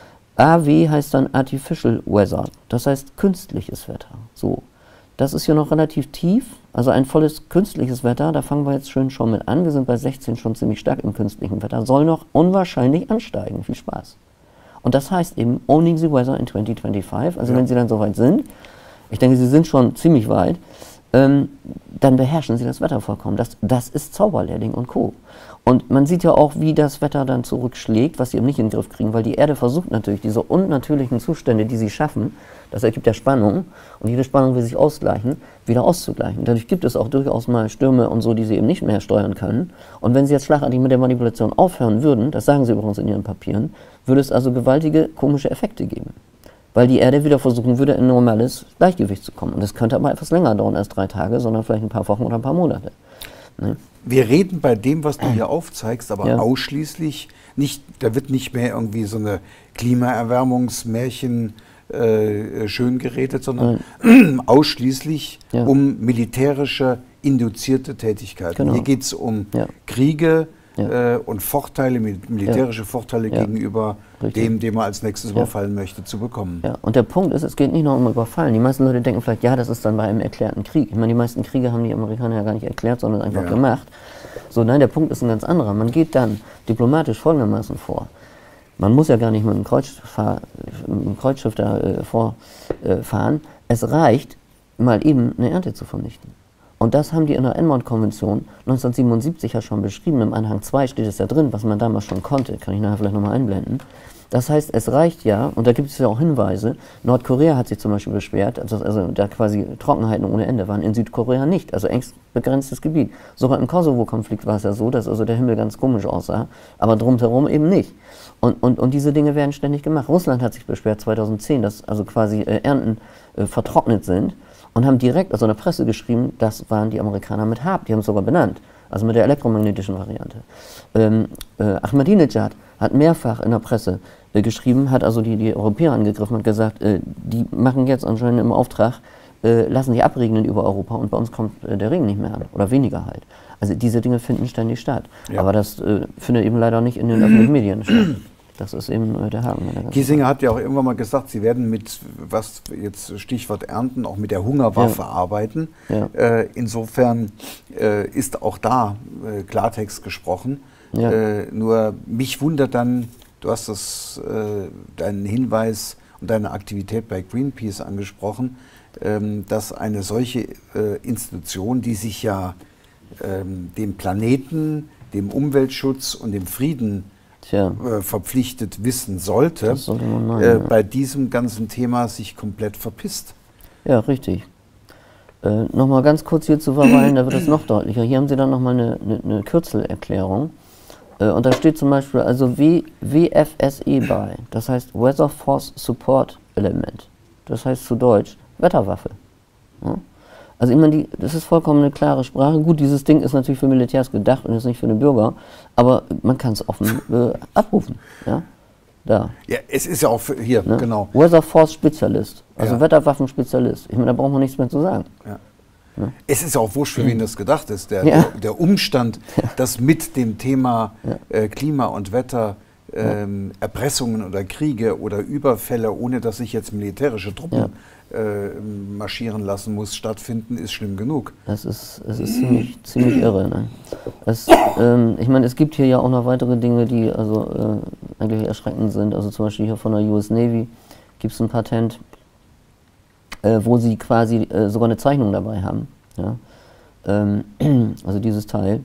AW heißt dann Artificial Weather, das heißt künstliches Wetter. So, das ist hier noch relativ tief, also ein volles künstliches Wetter, da fangen wir jetzt schön schon mit an. Wir sind bei 16 schon ziemlich stark im künstlichen Wetter, soll noch unwahrscheinlich ansteigen. Viel Spaß. Und das heißt eben Owning the Weather in 2025, also wenn Sie dann soweit sind, ich denke, Sie sind schon ziemlich weit, dann beherrschen Sie das Wetter vollkommen. Das ist Zauberlehrling und Co. Und man sieht ja auch, wie das Wetter dann zurückschlägt, was Sie eben nicht in den Griff kriegen, weil die Erde versucht natürlich, diese unnatürlichen Zustände, die sie schaffen, das ergibt ja Spannung, und jede Spannung will sich ausgleichen, wieder auszugleichen. Dadurch gibt es auch durchaus mal Stürme und so, die Sie eben nicht mehr steuern können. Und wenn Sie jetzt schlagartig mit der Manipulation aufhören würden, das sagen Sie übrigens in Ihren Papieren, würde es also gewaltige komische Effekte geben. Weil die Erde wieder versuchen würde, in ein normales Gleichgewicht zu kommen. Und das könnte aber etwas länger dauern als 3 Tage, sondern vielleicht ein paar Wochen oder ein paar Monate. Ne? Wir reden bei dem, was du hier aufzeigst, aber ausschließlich, nicht, da wird nicht mehr irgendwie so eine Klimaerwärmungsmärchen schön geredet, sondern ausschließlich um militärische induzierte Tätigkeiten. Genau. Hier geht es um Kriege und Vorteile, militärische Vorteile gegenüber dem man als nächstes überfallen möchte, zu bekommen. Ja, und der Punkt ist, es geht nicht nur um Überfallen. Die meisten Leute denken vielleicht, ja, das ist dann bei einem erklärten Krieg. Ich meine, die meisten Kriege haben die Amerikaner ja gar nicht erklärt, sondern einfach gemacht. So, nein, der Punkt ist ein ganz anderer. Man geht dann diplomatisch folgendermaßen vor. Man muss ja gar nicht mit einem Kreuzschiff da vorfahren. Es reicht, mal eben eine Ernte zu vernichten. Und das haben die in der Enmont-Konvention 1977 ja schon beschrieben. Im Anhang 2 steht es ja drin, was man damals schon konnte. Kann ich nachher vielleicht nochmal einblenden. Das heißt, es reicht ja, und da gibt es ja auch Hinweise, Nordkorea hat sich zum Beispiel beschwert, also da quasi Trockenheiten ohne Ende waren, in Südkorea nicht, also engst begrenztes Gebiet. Sogar im Kosovo-Konflikt war es ja so, dass also der Himmel ganz komisch aussah, aber drumherum eben nicht. Und diese Dinge werden ständig gemacht. Russland hat sich beschwert 2010, dass also quasi Ernten vertrocknet sind, und haben direkt, also in der Presse geschrieben, das waren die Amerikaner mit HARP, die haben es sogar benannt, also mit der elektromagnetischen Variante. Ahmadinejad hat mehrfach in der Presse geschrieben, hat also die Europäer angegriffen und gesagt, die machen jetzt anscheinend im Auftrag, lassen die abregnen über Europa und bei uns kommt der Regen nicht mehr an, oder weniger halt. Also diese Dinge finden ständig statt, aber das findet eben leider nicht in den öffentlichen Medien statt. Das ist eben der Haken. Giesinger hat ja auch irgendwann mal gesagt, Sie werden mit, was jetzt Stichwort Ernten, auch mit der Hungerwaffe arbeiten. Ja. Insofern ist auch da Klartext gesprochen. Ja. Nur mich wundert dann, du hast deinen Hinweis und deine Aktivität bei Greenpeace angesprochen, dass eine solche Institution, die sich ja dem Planeten, dem Umweltschutz und dem Frieden verpflichtet wissen sollte, bei diesem ganzen Thema sich komplett verpisst. Ja, richtig. Nochmal ganz kurz hier zu verweilen, da wird es noch deutlicher. Hier haben Sie dann nochmal eine Kürzelerklärung. Und da steht zum Beispiel also WFSE bei, das heißt Weather Force Support Element. Das heißt zu Deutsch Wetterwaffe. Ja? Also ich meine, das ist vollkommen eine klare Sprache. Gut, dieses Ding ist natürlich für Militärs gedacht und ist nicht für den Bürger, aber man kann es offen abrufen. Ja? Da. Ja, es ist ja auch hier, ne? Genau. Weather Force Spezialist, also Wetterwaffenspezialist. Ich meine, da braucht man nichts mehr zu sagen. Ja. Ja. Es ist auch wurscht, für wen das gedacht ist. Der Umstand, dass mit dem Thema Klima und Wetter Erpressungen oder Kriege oder Überfälle, ohne dass sich jetzt militärische Truppen marschieren lassen muss, stattfinden, ist schlimm genug. Es ist ziemlich irre. Ne? Ich meine, es gibt hier ja auch noch weitere Dinge, die also eigentlich erschreckend sind. Also zum Beispiel hier von der US Navy gibt es ein Patent, wo sie quasi sogar eine Zeichnung dabei haben. Ja? Also dieses Teil.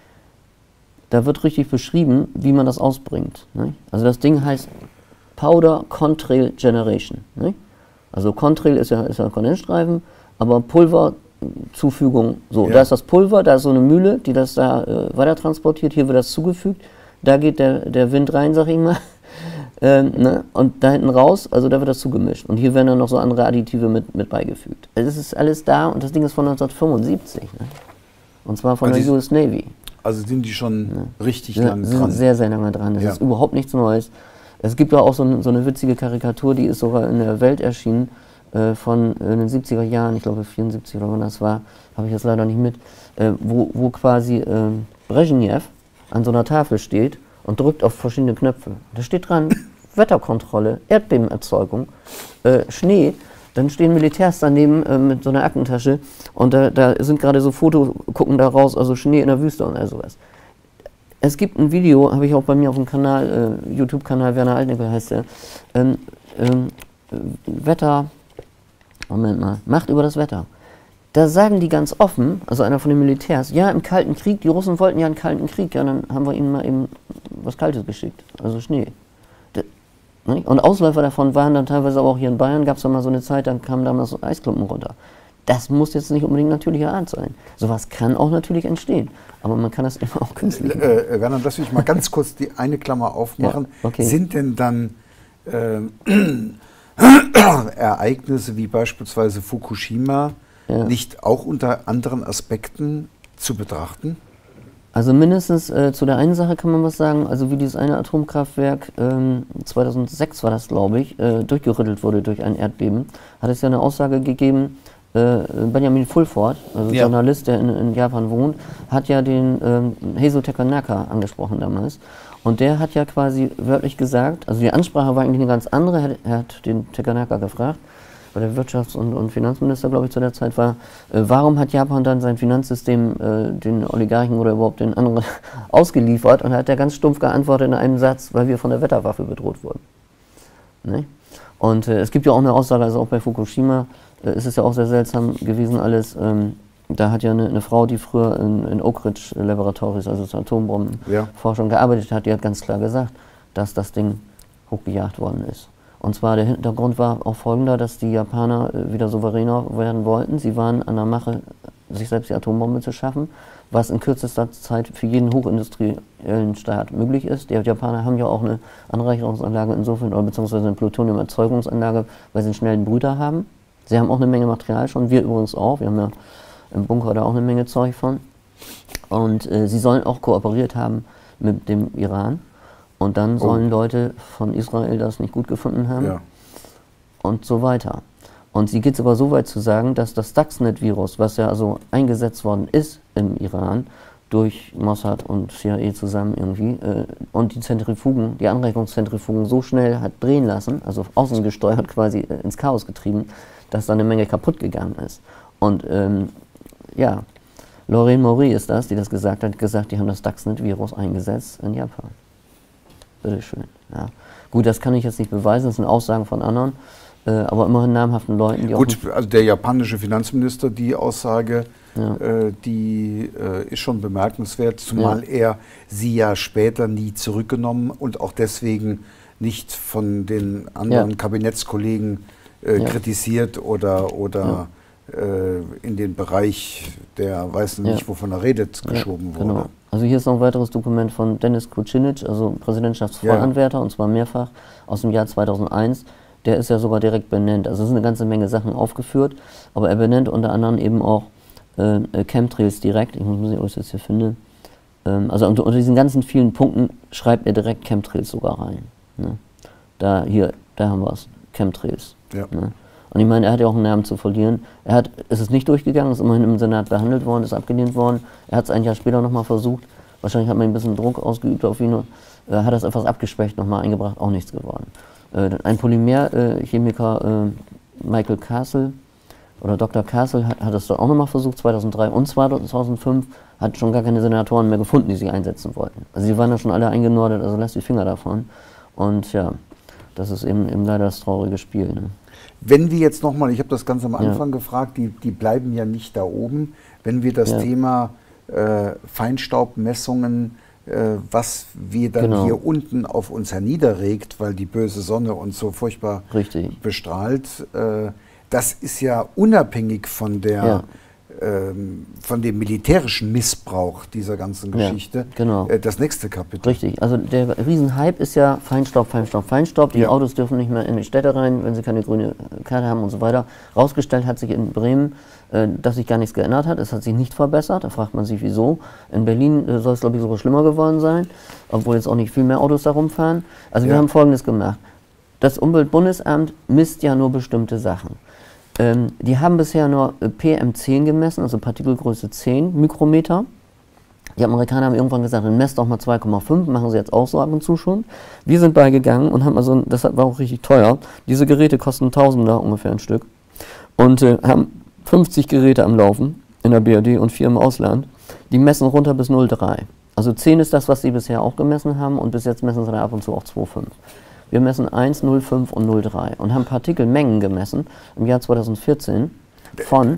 Da wird richtig beschrieben, wie man das ausbringt. Ne? Also das Ding heißt Powder Contrail Generation. Ne? Also Contrail ist ja Kondensstreifen, aber Pulverzufügung, so, da ist das Pulver, da ist so eine Mühle, die das da weiter transportiert, hier wird das zugefügt, da geht der Wind rein, sag ich mal, Ne? Und da hinten raus, also da wird das zugemischt. Und hier werden dann noch so andere Additive mit beigefügt. Es ist alles da und das Ding ist von 1975. Ne? Und zwar von der US Navy. Also sind die schon richtig lang dran? Sind sehr, sehr lange dran. Das ist überhaupt nichts Neues. Es gibt ja auch so eine witzige Karikatur, die ist sogar in der Welt erschienen, von in den 70er Jahren, ich glaube 74 oder wann das war, habe ich jetzt leider nicht mit, wo quasi Brezhnev an so einer Tafel steht und drückt auf verschiedene Knöpfe. Da steht dran, Wetterkontrolle, Erdbebenerzeugung, Schnee. Dann stehen Militärs daneben mit so einer Aktentasche und da sind gerade so Fotos, gucken da raus, also Schnee in der Wüste und all sowas. Es gibt ein Video, habe ich auch bei mir auf dem Kanal, YouTube-Kanal, Werner Altnickel heißt der, Wetter, Moment mal, Macht über das Wetter. Da sagen die ganz offen, also einer von den Militärs, ja, im Kalten Krieg, die Russen wollten ja einen Kalten Krieg, ja, dann haben wir ihnen mal eben was Kaltes geschickt, also Schnee. Und Ausläufer davon waren dann teilweise auch hier in Bayern, gab es mal so eine Zeit, dann kamen damals so Eisklumpen runter. Das muss jetzt nicht unbedingt natürlicher Art sein. Sowas kann auch natürlich entstehen, aber man kann das immer auch künstlich machen. Werner, lass mich mal ganz kurz die eine Klammer aufmachen. Ja, okay. Sind denn dann Ereignisse wie beispielsweise Fukushima nicht auch unter anderen Aspekten zu betrachten? Also mindestens zu der einen Sache kann man was sagen, also wie dieses eine Atomkraftwerk 2006 war das, glaube ich, durchgerüttelt wurde durch ein Erdbeben, hat es ja eine Aussage gegeben, Benjamin Fulford, also Journalist, der in Japan wohnt, hat ja den Heizo Takanaka angesprochen damals. Und der hat ja quasi wörtlich gesagt, also die Ansprache war eigentlich eine ganz andere, er hat den Takanaka gefragt, weil der Wirtschafts- und Finanzminister, glaube ich, zu der Zeit war, warum hat Japan dann sein Finanzsystem den Oligarchen oder überhaupt den anderen ausgeliefert? Und da hat er ganz stumpf geantwortet in einem Satz, weil wir von der Wetterwaffe bedroht wurden. Ne? Und es gibt ja auch eine Aussage, also auch bei Fukushima ist es ja auch sehr seltsam gewesen alles. Da hat ja eine Frau, die früher in Oak Ridge Laboratories, also zur Atombombenforschung gearbeitet hat, die hat ganz klar gesagt, dass das Ding hochgejagt worden ist. Und zwar der Hintergrund war auch folgender, dass die Japaner wieder souveräner werden wollten. Sie waren an der Mache, sich selbst die Atombombe zu schaffen, was in kürzester Zeit für jeden hochindustriellen Staat möglich ist. Die Japaner haben ja auch eine Anreicherungsanlage insofern, oder beziehungsweise eine Plutoniumerzeugungsanlage, weil sie einen schnellen Brüter haben. Sie haben auch eine Menge Material schon, wir übrigens auch. Wir haben ja im Bunker da auch eine Menge Zeug von. Und sie sollen auch kooperiert haben mit dem Iran. Und dann sollen Leute von Israel das nicht gut gefunden haben und so weiter. Und sie geht es aber so weit zu sagen, dass das Stuxnet-Virus, was ja also eingesetzt worden ist im Iran, durch Mossad und CIA zusammen irgendwie, und die Zentrifugen, die Anreicherungszentrifugen so schnell hat drehen lassen, also außen gesteuert quasi ins Chaos getrieben, dass da eine Menge kaputt gegangen ist. Und Lorraine Maury ist das, die das gesagt hat, die haben das Stuxnet-Virus eingesetzt in Japan. Bitteschön. Ja. Gut, das kann ich jetzt nicht beweisen, das sind Aussagen von anderen, aber immerhin namhaften Leuten, die gut, also der japanische Finanzminister, die Aussage, die ist schon bemerkenswert, zumal er sie ja später nie zurückgenommen und auch deswegen nicht von den anderen Kabinettskollegen kritisiert oder in den Bereich, der weiß nicht, wovon er redet, geschoben wurde. Genau. Also hier ist noch ein weiteres Dokument von Denis Kucinich, also Präsidentschaftsvollanwärter, und zwar mehrfach aus dem Jahr 2001. Der ist ja sogar direkt benannt. Also es sind eine ganze Menge Sachen aufgeführt, aber er benennt unter anderem eben auch Chemtrails direkt. Ich muss sehen, ob ich das jetzt hier finde. Also unter diesen ganzen vielen Punkten schreibt er direkt Chemtrails sogar rein. Ne? Da haben wir es, Chemtrails. Ja. Ne? Und ich meine, er hat ja auch einen Namen zu verlieren. Es ist nicht durchgegangen, ist immerhin im Senat behandelt worden, ist abgelehnt worden. Er hat es ein Jahr später nochmal versucht. Wahrscheinlich hat man ein bisschen Druck ausgeübt auf ihn. Hat das etwas abgeschwächt nochmal eingebracht, auch nichts geworden. Ein Polymerchemiker, Michael Castle, oder Dr. Castle, hat es auch nochmal versucht, 2003 und 2005, hat schon gar keine Senatoren mehr gefunden, die sich einsetzen wollten. Also die waren da schon alle eingenordet, also lasst die Finger davon. Und ja, das ist eben leider das traurige Spiel. Ne? Wenn wir jetzt nochmal, ich habe das ganz am Anfang gefragt, die bleiben ja nicht da oben, wenn wir das Thema Feinstaubmessungen, was wir dann hier unten auf uns herniederregt, weil die böse Sonne uns so furchtbar bestrahlt, das ist ja unabhängig von der von dem militärischen Missbrauch dieser ganzen Geschichte, ja, genau, das nächste Kapitel. Richtig, also der Riesenhype ist ja Feinstaub, Feinstaub, Feinstaub. Die Autos dürfen nicht mehr in die Städte rein, wenn sie keine grüne Karte haben und so weiter. Rausgestellt hat sich in Bremen, dass sich gar nichts geändert hat. Es hat sich nicht verbessert, da fragt man sich wieso. In Berlin soll es, glaube ich, sogar schlimmer geworden sein, obwohl jetzt auch nicht viel mehr Autos da rumfahren. Also wir haben Folgendes gemacht. Das Umweltbundesamt misst ja nur bestimmte Sachen. Die haben bisher nur PM10 gemessen, also Partikelgröße 10 Mikrometer. Die Amerikaner haben irgendwann gesagt, dann messt doch mal 2,5, machen sie jetzt auch so ab und zu schon. Wir sind beigegangen und haben also, das war auch richtig teuer, diese Geräte kosten Tausender ungefähr ein Stück und haben 50 Geräte am Laufen in der BRD und 4 im Ausland. Die messen runter bis 0,3. Also 10 ist das, was sie bisher auch gemessen haben und bis jetzt messen sie dann ab und zu auch 2,5. Wir messen 1, 0,5 und 0,3 und haben Partikelmengen gemessen im Jahr 2014 von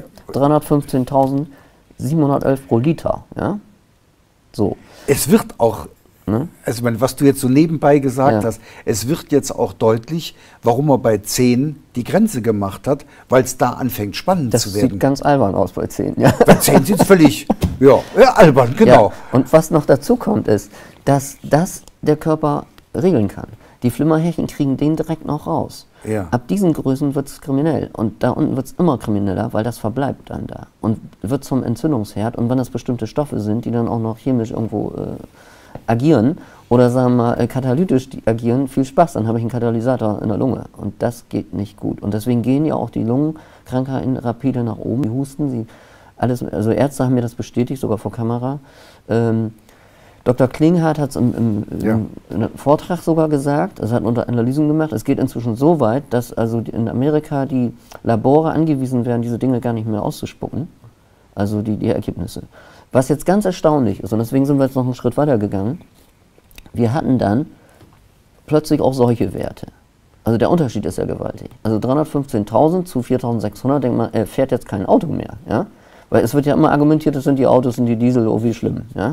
315.711 pro Liter. Ja? So. Es wird auch, also was du jetzt so nebenbei gesagt hast, es wird jetzt auch deutlich, warum er bei 10 die Grenze gemacht hat, weil es da anfängt spannend zu werden. Das sieht ganz albern aus bei 10. Ja. Bei 10 sieht es völlig albern, genau. Ja. Und was noch dazu kommt, ist, dass das der Körper regeln kann. Die Flimmerhärchen kriegen den direkt noch raus. Ja. Ab diesen Größen wird es kriminell. Und da unten wird es immer krimineller, weil das verbleibt dann da. Und wird zum Entzündungsherd. Und wenn das bestimmte Stoffe sind, die dann auch noch chemisch irgendwo agieren, oder sagen wir mal katalytisch agieren, viel Spaß, dann habe ich einen Katalysator in der Lunge. Und das geht nicht gut. Und deswegen gehen ja auch die Lungenkrankheiten rapide nach oben. Die husten, also Ärzte haben mir das bestätigt, sogar vor Kamera. Dr. Klinghardt hat es im Vortrag sogar gesagt, es hat unter Analysen gemacht, es geht inzwischen so weit, dass also in Amerika die Labore angewiesen werden, diese Dinge gar nicht mehr auszuspucken, also die Ergebnisse. Was jetzt ganz erstaunlich ist, und deswegen sind wir jetzt noch einen Schritt weiter gegangen, wir hatten dann plötzlich auch solche Werte. Also der Unterschied ist ja gewaltig. Also 315.000 zu 4.600, denkt man, er fährt jetzt kein Auto mehr. Ja? Weil es wird ja immer argumentiert, das sind die Autos, sind die Diesel, oh wie schlimm. Ja?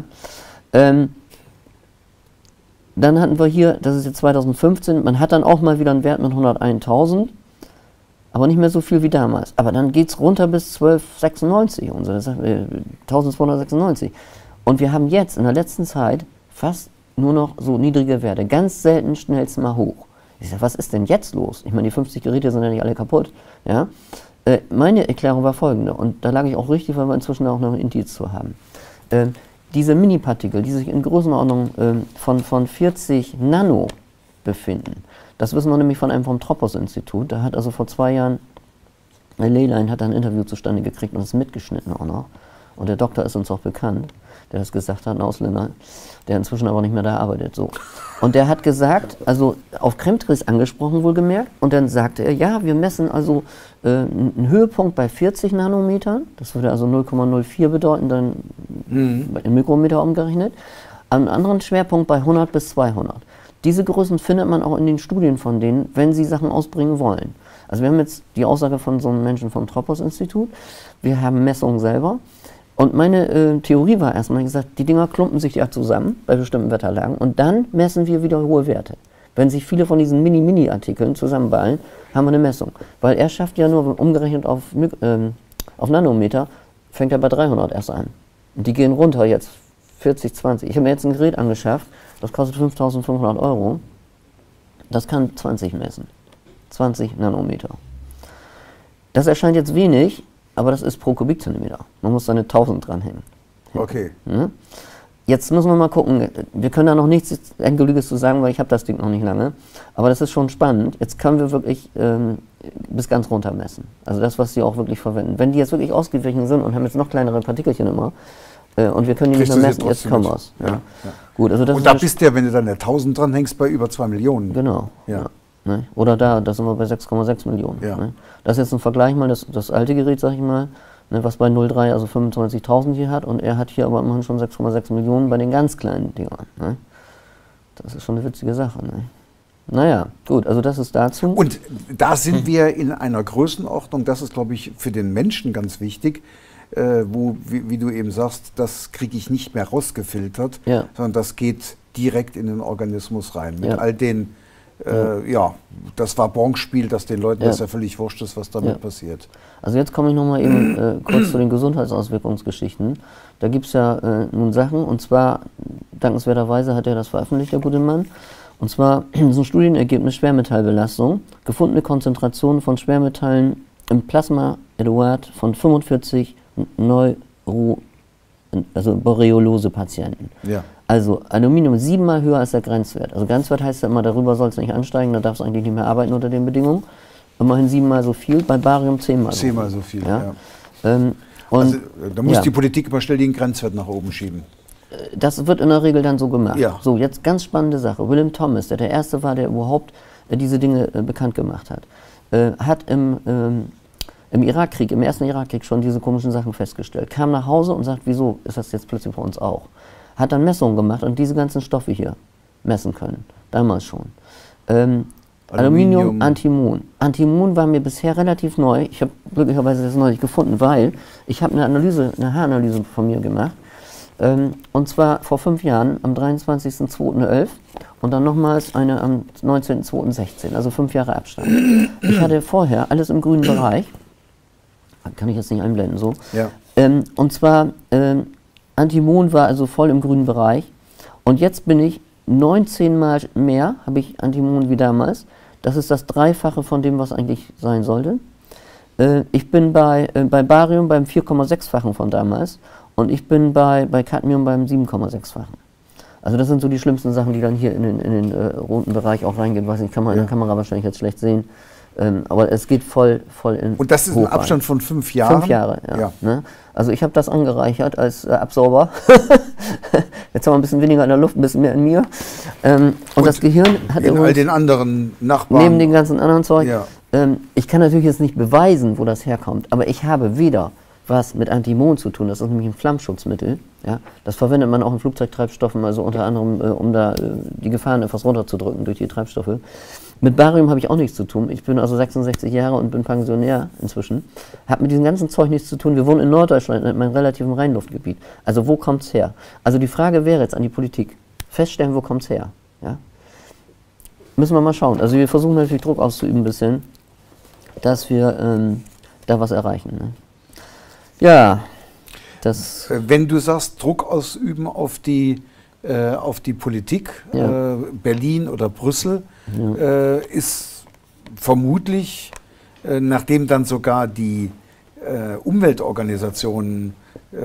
Dann hatten wir hier, das ist jetzt 2015, man hat dann auch mal wieder einen Wert mit 101.000, aber nicht mehr so viel wie damals. Aber dann geht es runter bis 1296, 1296. Und wir haben jetzt in der letzten Zeit fast nur noch so niedrige Werte. Ganz selten schnellst mal hoch. Ich sage, was ist denn jetzt los? Ich meine, die 50 Geräte sind ja nicht alle kaputt. Ja? Meine Erklärung war folgende, und da lag ich auch richtig, weil wir inzwischen auch noch ein Indiz zu haben. Diese Minipartikel, die sich in Größenordnung von 40 Nano befinden, das wissen wir nämlich von einem vom Tropos-Institut. Da hat also vor 2 Jahren, Leylein hat ein Interview zustande gekriegt und ist mitgeschnitten auch noch. Und der Doktor ist uns auch bekannt, der das gesagt hat, ein Ausländer, der inzwischen aber nicht mehr da arbeitet. So. Und der hat gesagt, also auf Chemtrails angesprochen wohlgemerkt, und dann sagte er, ja, wir messen also einen Höhepunkt bei 40 Nanometern, das würde also 0,04 bedeuten, dann in Mikrometer umgerechnet, einen anderen Schwerpunkt bei 100 bis 200. Diese Größen findet man auch in den Studien von denen, wenn sie Sachen ausbringen wollen. Also wir haben jetzt die Aussage von so einem Menschen vom Tropos-Institut, wir haben Messungen selber. Und meine Theorie war erstmal gesagt, die Dinger klumpen sich ja zusammen bei bestimmten Wetterlagen und dann messen wir wieder hohe Werte. Wenn sich viele von diesen Mini-Artikeln zusammenballen, haben wir eine Messung. Weil er schafft ja nur, umgerechnet auf Nanometer, fängt er bei 300 erst an. Und die gehen runter jetzt 40, 20. Ich habe mir jetzt ein Gerät angeschafft, das kostet 5.500 €. Das kann 20 messen. 20 Nanometer. Das erscheint jetzt wenig, aber das ist pro Kubikzentimeter. Man muss da eine 1000 dranhängen. Okay. Ja? Jetzt müssen wir mal gucken, wir können da noch nichts Endgültiges zu sagen, weil ich habe das Ding noch nicht lange, aber das ist schon spannend. Jetzt können wir wirklich bis ganz runter messen. Also das, was sie auch wirklich verwenden. Wenn die jetzt wirklich ausgewichen sind und haben jetzt noch kleinere Partikelchen immer und wir können die nicht mehr messen, jetzt kommen wir es. Ja. Ja. Gut, also das und da bist du ja, wenn du dann eine 1000 dranhängst, bei über 2 Millionen. Genau. Ja. Ne? Oder da sind wir bei 6,6 Millionen. Ja. Ne? Das ist jetzt ein Vergleich mal, das alte Gerät, sag ich mal, ne, was bei 0,3 also 25.000 hier hat, und er hat hier aber immerhin schon 6,6 Millionen bei den ganz kleinen Dingern. Ne? Das ist schon eine witzige Sache. Ne? Naja, gut, also das ist dazu. Und da sind wir in einer Größenordnung, das ist, glaube ich, für den Menschen ganz wichtig, wo, wie du eben sagst, das kriege ich nicht mehr rausgefiltert, sondern das geht direkt in den Organismus rein, mit all den ja, das war Bonspiel, dass den Leuten das ja völlig wurscht ist, was damit passiert. Also jetzt komme ich nochmal eben kurz zu den Gesundheitsauswirkungsgeschichten. Da gibt es ja nun Sachen, und zwar, dankenswerterweise hat er das veröffentlicht, der gute Mann. Und zwar so ein Studienergebnis Schwermetallbelastung, gefundene Konzentrationen von Schwermetallen im Plasma Eduard von 45 Borreliose-Patienten. Ja. Also Aluminium 7-mal höher als der Grenzwert. Also Grenzwert heißt ja immer, darüber soll es nicht ansteigen, da darf es eigentlich nicht mehr arbeiten unter den Bedingungen. Immerhin 7-mal so viel, bei Barium 10-mal so viel. 10-mal so viel, ja. Also, da muss die Politik immer schnell den Grenzwert nach oben schieben. Das wird in der Regel dann so gemacht. Ja. So, jetzt ganz spannende Sache. William Thomas, der Erste war, der überhaupt diese Dinge bekannt gemacht hat, hat im Irakkrieg, im ersten Irakkrieg schon diese komischen Sachen festgestellt. Kam nach Hause und sagt, wieso ist das jetzt plötzlich bei uns auch? Hat dann Messungen gemacht und diese ganzen Stoffe hier messen können. Damals schon. Aluminium, Antimon. Antimon war mir bisher relativ neu. Ich habe glücklicherweise das neulich gefunden, weil ich habe eine Haaranalyse von mir gemacht. Und zwar vor 5 Jahren, am 23.02.11 und dann nochmals eine am 19.02.16, also 5 Jahre Abstand. Ich hatte vorher alles im grünen Bereich. Kann ich jetzt nicht einblenden so. Ja. Und zwar Antimon war also voll im grünen Bereich. Und jetzt bin ich 19 Mal mehr, habe ich Antimon wie damals. Das ist das Dreifache von dem, was eigentlich sein sollte. Ich bin bei Barium beim 4,6-fachen von damals. Und ich bin bei Cadmium beim 7,6-fachen. Also das sind so die schlimmsten Sachen, die dann hier in den roten Bereich auch reingehen. Weiß nicht, kann man in der Kamera wahrscheinlich jetzt schlecht sehen. Aber es geht voll in. Und das ist ein Abstand von 5 Jahren? 5 Jahre, ja. Ne? Also ich habe das angereichert als Absorber. Jetzt haben wir ein bisschen weniger in der Luft, ein bisschen mehr in mir. Und das Gehirn hat in all den anderen Nachbarn. Neben den ganzen anderen Zeug. Ja. Ich kann natürlich jetzt nicht beweisen, wo das herkommt, aber ich habe weder was mit Antimon zu tun, das ist nämlich ein Flammschutzmittel. Ja? Das verwendet man auch in Flugzeugtreibstoffen, also unter anderem, um da die Gefahren etwas runterzudrücken durch die Treibstoffe. Mit Barium habe ich auch nichts zu tun. Ich bin also 66 Jahre und bin Pensionär inzwischen. Habe mit diesem ganzen Zeug nichts zu tun. Wir wohnen in Norddeutschland, in einem relativen Rheinluftgebiet. Also wo kommt es her? Also die Frage wäre jetzt an die Politik, feststellen, wo kommt es her? Ja? Müssen wir mal schauen. Also wir versuchen natürlich Druck auszuüben ein bisschen, dass wir da was erreichen. Ne? Ja, das. Wenn du sagst, Druck ausüben auf die Politik, Berlin oder Brüssel, ist vermutlich, nachdem dann sogar die Umweltorganisationen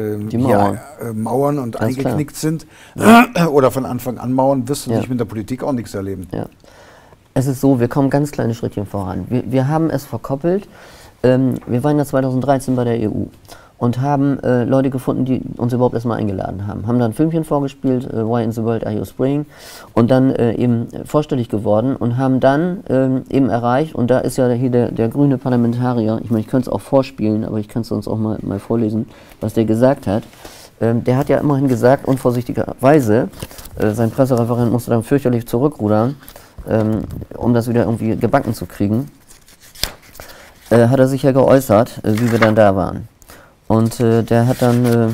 Mauern und eingeknickt sind oder von Anfang an Mauern, wirst du nicht mit der Politik auch nichts erleben. Ja. Es ist so, wir kommen ganz kleine Schrittchen voran. Wir haben es verkoppelt. Wir waren ja 2013 bei der EU und haben Leute gefunden, die uns überhaupt erstmal eingeladen haben. Haben dann ein Filmchen vorgespielt, Why in the World Are You Spraying? Und dann eben vorstellig geworden und haben dann eben erreicht, und da ist ja hier der grüne Parlamentarier, ich meine, ich könnte es auch vorspielen, aber ich kann es sonst auch mal vorlesen, was der gesagt hat. Der hat ja immerhin gesagt, unvorsichtigerweise, sein Pressereferent musste dann fürchterlich zurückrudern, um das wieder irgendwie gebacken zu kriegen, hat er sich ja geäußert, wie wir dann da waren. Und der hat dann,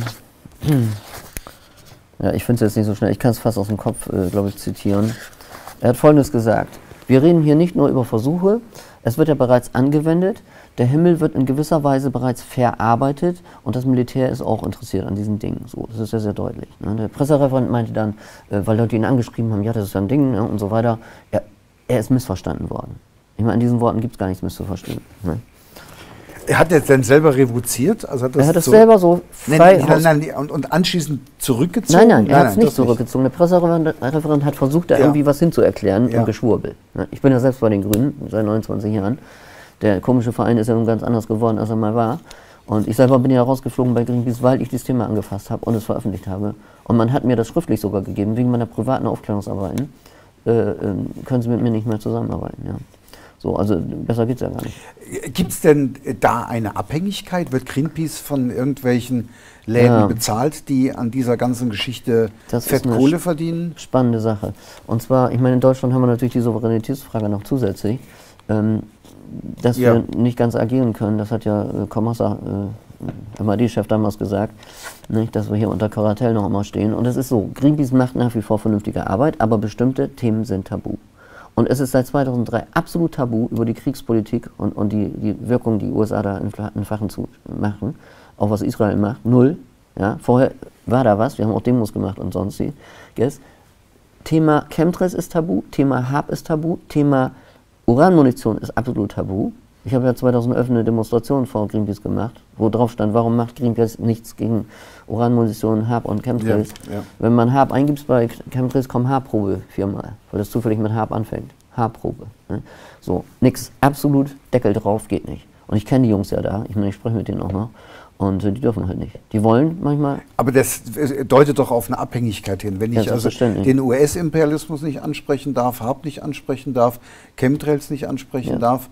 ja, ich finde es jetzt nicht so schnell, ich kann es fast aus dem Kopf, glaube ich, zitieren. Er hat Folgendes gesagt: Wir reden hier nicht nur über Versuche, es wird ja bereits angewendet, der Himmel wird in gewisser Weise bereits verarbeitet und das Militär ist auch interessiert an diesen Dingen. So, das ist ja sehr deutlich. Ne? Der Pressereferent meinte dann, weil Leute ihn angeschrieben haben, ja, das ist ja ein Ding, ne, und so weiter, er ist missverstanden worden. Ich meine, an diesen Worten gibt es gar nichts misszuverstehen. Ne? Er hat jetzt dann selber revoziert? Also er hat es selber so frei und anschließend zurückgezogen? Nein, er hat es nicht zurückgezogen. Der Pressereferent hat versucht, da irgendwie was hinzuerklären im Geschwurbel. Ich bin ja selbst bei den Grünen seit 29 Jahren. Der komische Verein ist ja nun ganz anders geworden, als er mal war. Und ich selber bin ja rausgeflogen bei Greenpeace, weil ich dieses Thema angefasst habe und es veröffentlicht habe. Und man hat mir das schriftlich sogar gegeben, wegen meiner privaten Aufklärungsarbeiten. Können Sie mit mir nicht mehr zusammenarbeiten. Ja. So, also besser geht es ja gar nicht. Gibt es denn da eine Abhängigkeit? Wird Greenpeace von irgendwelchen Läden bezahlt, die an dieser ganzen Geschichte Fettkohle verdienen? Spannende Sache. Und zwar, ich meine, in Deutschland haben wir natürlich die Souveränitätsfrage noch zusätzlich, dass wir nicht ganz agieren können. Das hat ja Komassa, MAD-Chef damals gesagt, nicht, dass wir hier unter Karatell noch immer stehen. Und es ist so, Greenpeace macht nach wie vor vernünftige Arbeit, aber bestimmte Themen sind tabu. Und es ist seit 2003 absolut tabu, über die Kriegspolitik und die Wirkung, die USA da entfachen zu machen, auch was Israel macht, null. Ja, vorher war da was, wir haben auch Demos gemacht und sonstiges. Thema Chemtrails ist tabu, Thema HAARP ist tabu, Thema Uranmunition ist absolut tabu. Ich habe ja 2011 eine Demonstration vor Greenpeace gemacht, wo drauf stand, warum macht Greenpeace nichts gegen Uranmunition, HAARP und Chemtrails. Ja, ja. Wenn man HAARP eingibt bei Chemtrails, kommt HAARP-Probe 4-mal, weil das zufällig mit HAARP anfängt. HAARP-Probe. Ne? So, nix, absolut, Deckel drauf, geht nicht. Und ich kenne die Jungs ja da, ich meine, ich spreche mit denen auch noch. Und die dürfen halt nicht. Die wollen manchmal... Aber das deutet doch auf eine Abhängigkeit hin. Wenn ich also den US-Imperialismus nicht ansprechen darf, HAARP nicht ansprechen darf, Chemtrails nicht ansprechen darf,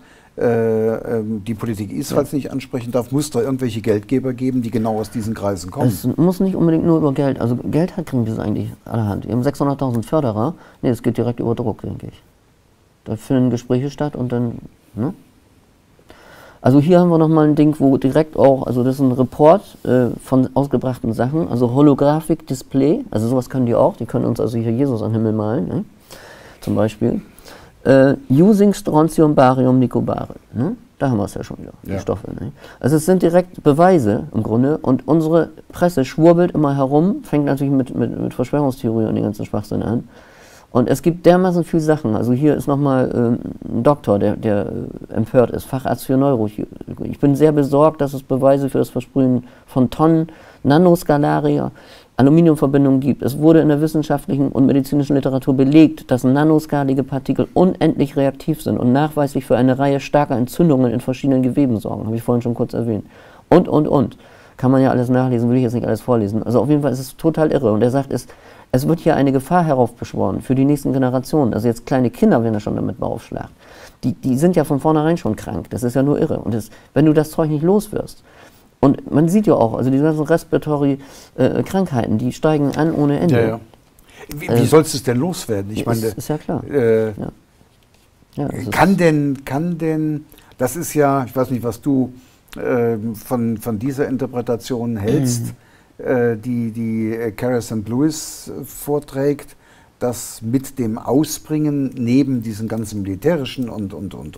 die Politik Israels nicht ansprechen darf, muss da irgendwelche Geldgeber geben, die genau aus diesen Kreisen kommen. Es muss nicht unbedingt nur über Geld, also Geld hat Greenpeace eigentlich allerhand. Wir haben 600.000 Förderer, nee, es geht direkt über Druck, denke ich. Da finden Gespräche statt und dann, ne? Also hier haben wir nochmal ein Ding, wo direkt auch, also das ist ein Report von ausgebrachten Sachen, also Holographic Display, also sowas können die auch, die können uns also hier Jesus am Himmel malen, ne? Zum Beispiel. Using Strontium, Barium, Nicobare, ne? Da haben wir es ja schon wieder, die Stoffe. Ne? Also es sind direkt Beweise im Grunde und unsere Presse schwurbelt immer herum, fängt natürlich mit Verschwörungstheorie und den ganzen Schwachsinn an. Und es gibt dermaßen viele Sachen. Also hier ist nochmal ein Doktor, der empört ist, Facharzt für Neurochirurgie. Ich bin sehr besorgt, dass es Beweise für das Versprühen von Tonnen nanoskalarer Aluminiumverbindungen gibt. Es wurde in der wissenschaftlichen und medizinischen Literatur belegt, dass nanoskalige Partikel unendlich reaktiv sind und nachweislich für eine Reihe starker Entzündungen in verschiedenen Geweben sorgen. Habe ich vorhin schon kurz erwähnt. Und. Kann man ja alles nachlesen, will ich jetzt nicht alles vorlesen. Also auf jeden Fall ist es total irre. Und er sagt, es wird hier eine Gefahr heraufbeschworen für die nächsten Generationen. Also jetzt kleine Kinder werden ja schon damit beaufschlagt. Die sind ja von vornherein schon krank. Das ist ja nur irre. Und wenn du das Zeug nicht los wirst, und man sieht ja auch, also die ganzen Respiratory-Krankheiten, die steigen an ohne Ende. Ja, ja. Wie sollst du es denn loswerden? Ich meine, ist ja klar. Kann denn, das ist ja, ich weiß nicht, was du von dieser Interpretation hältst, die Cara St. Louis vorträgt, dass mit dem Ausbringen neben diesen ganzen militärischen und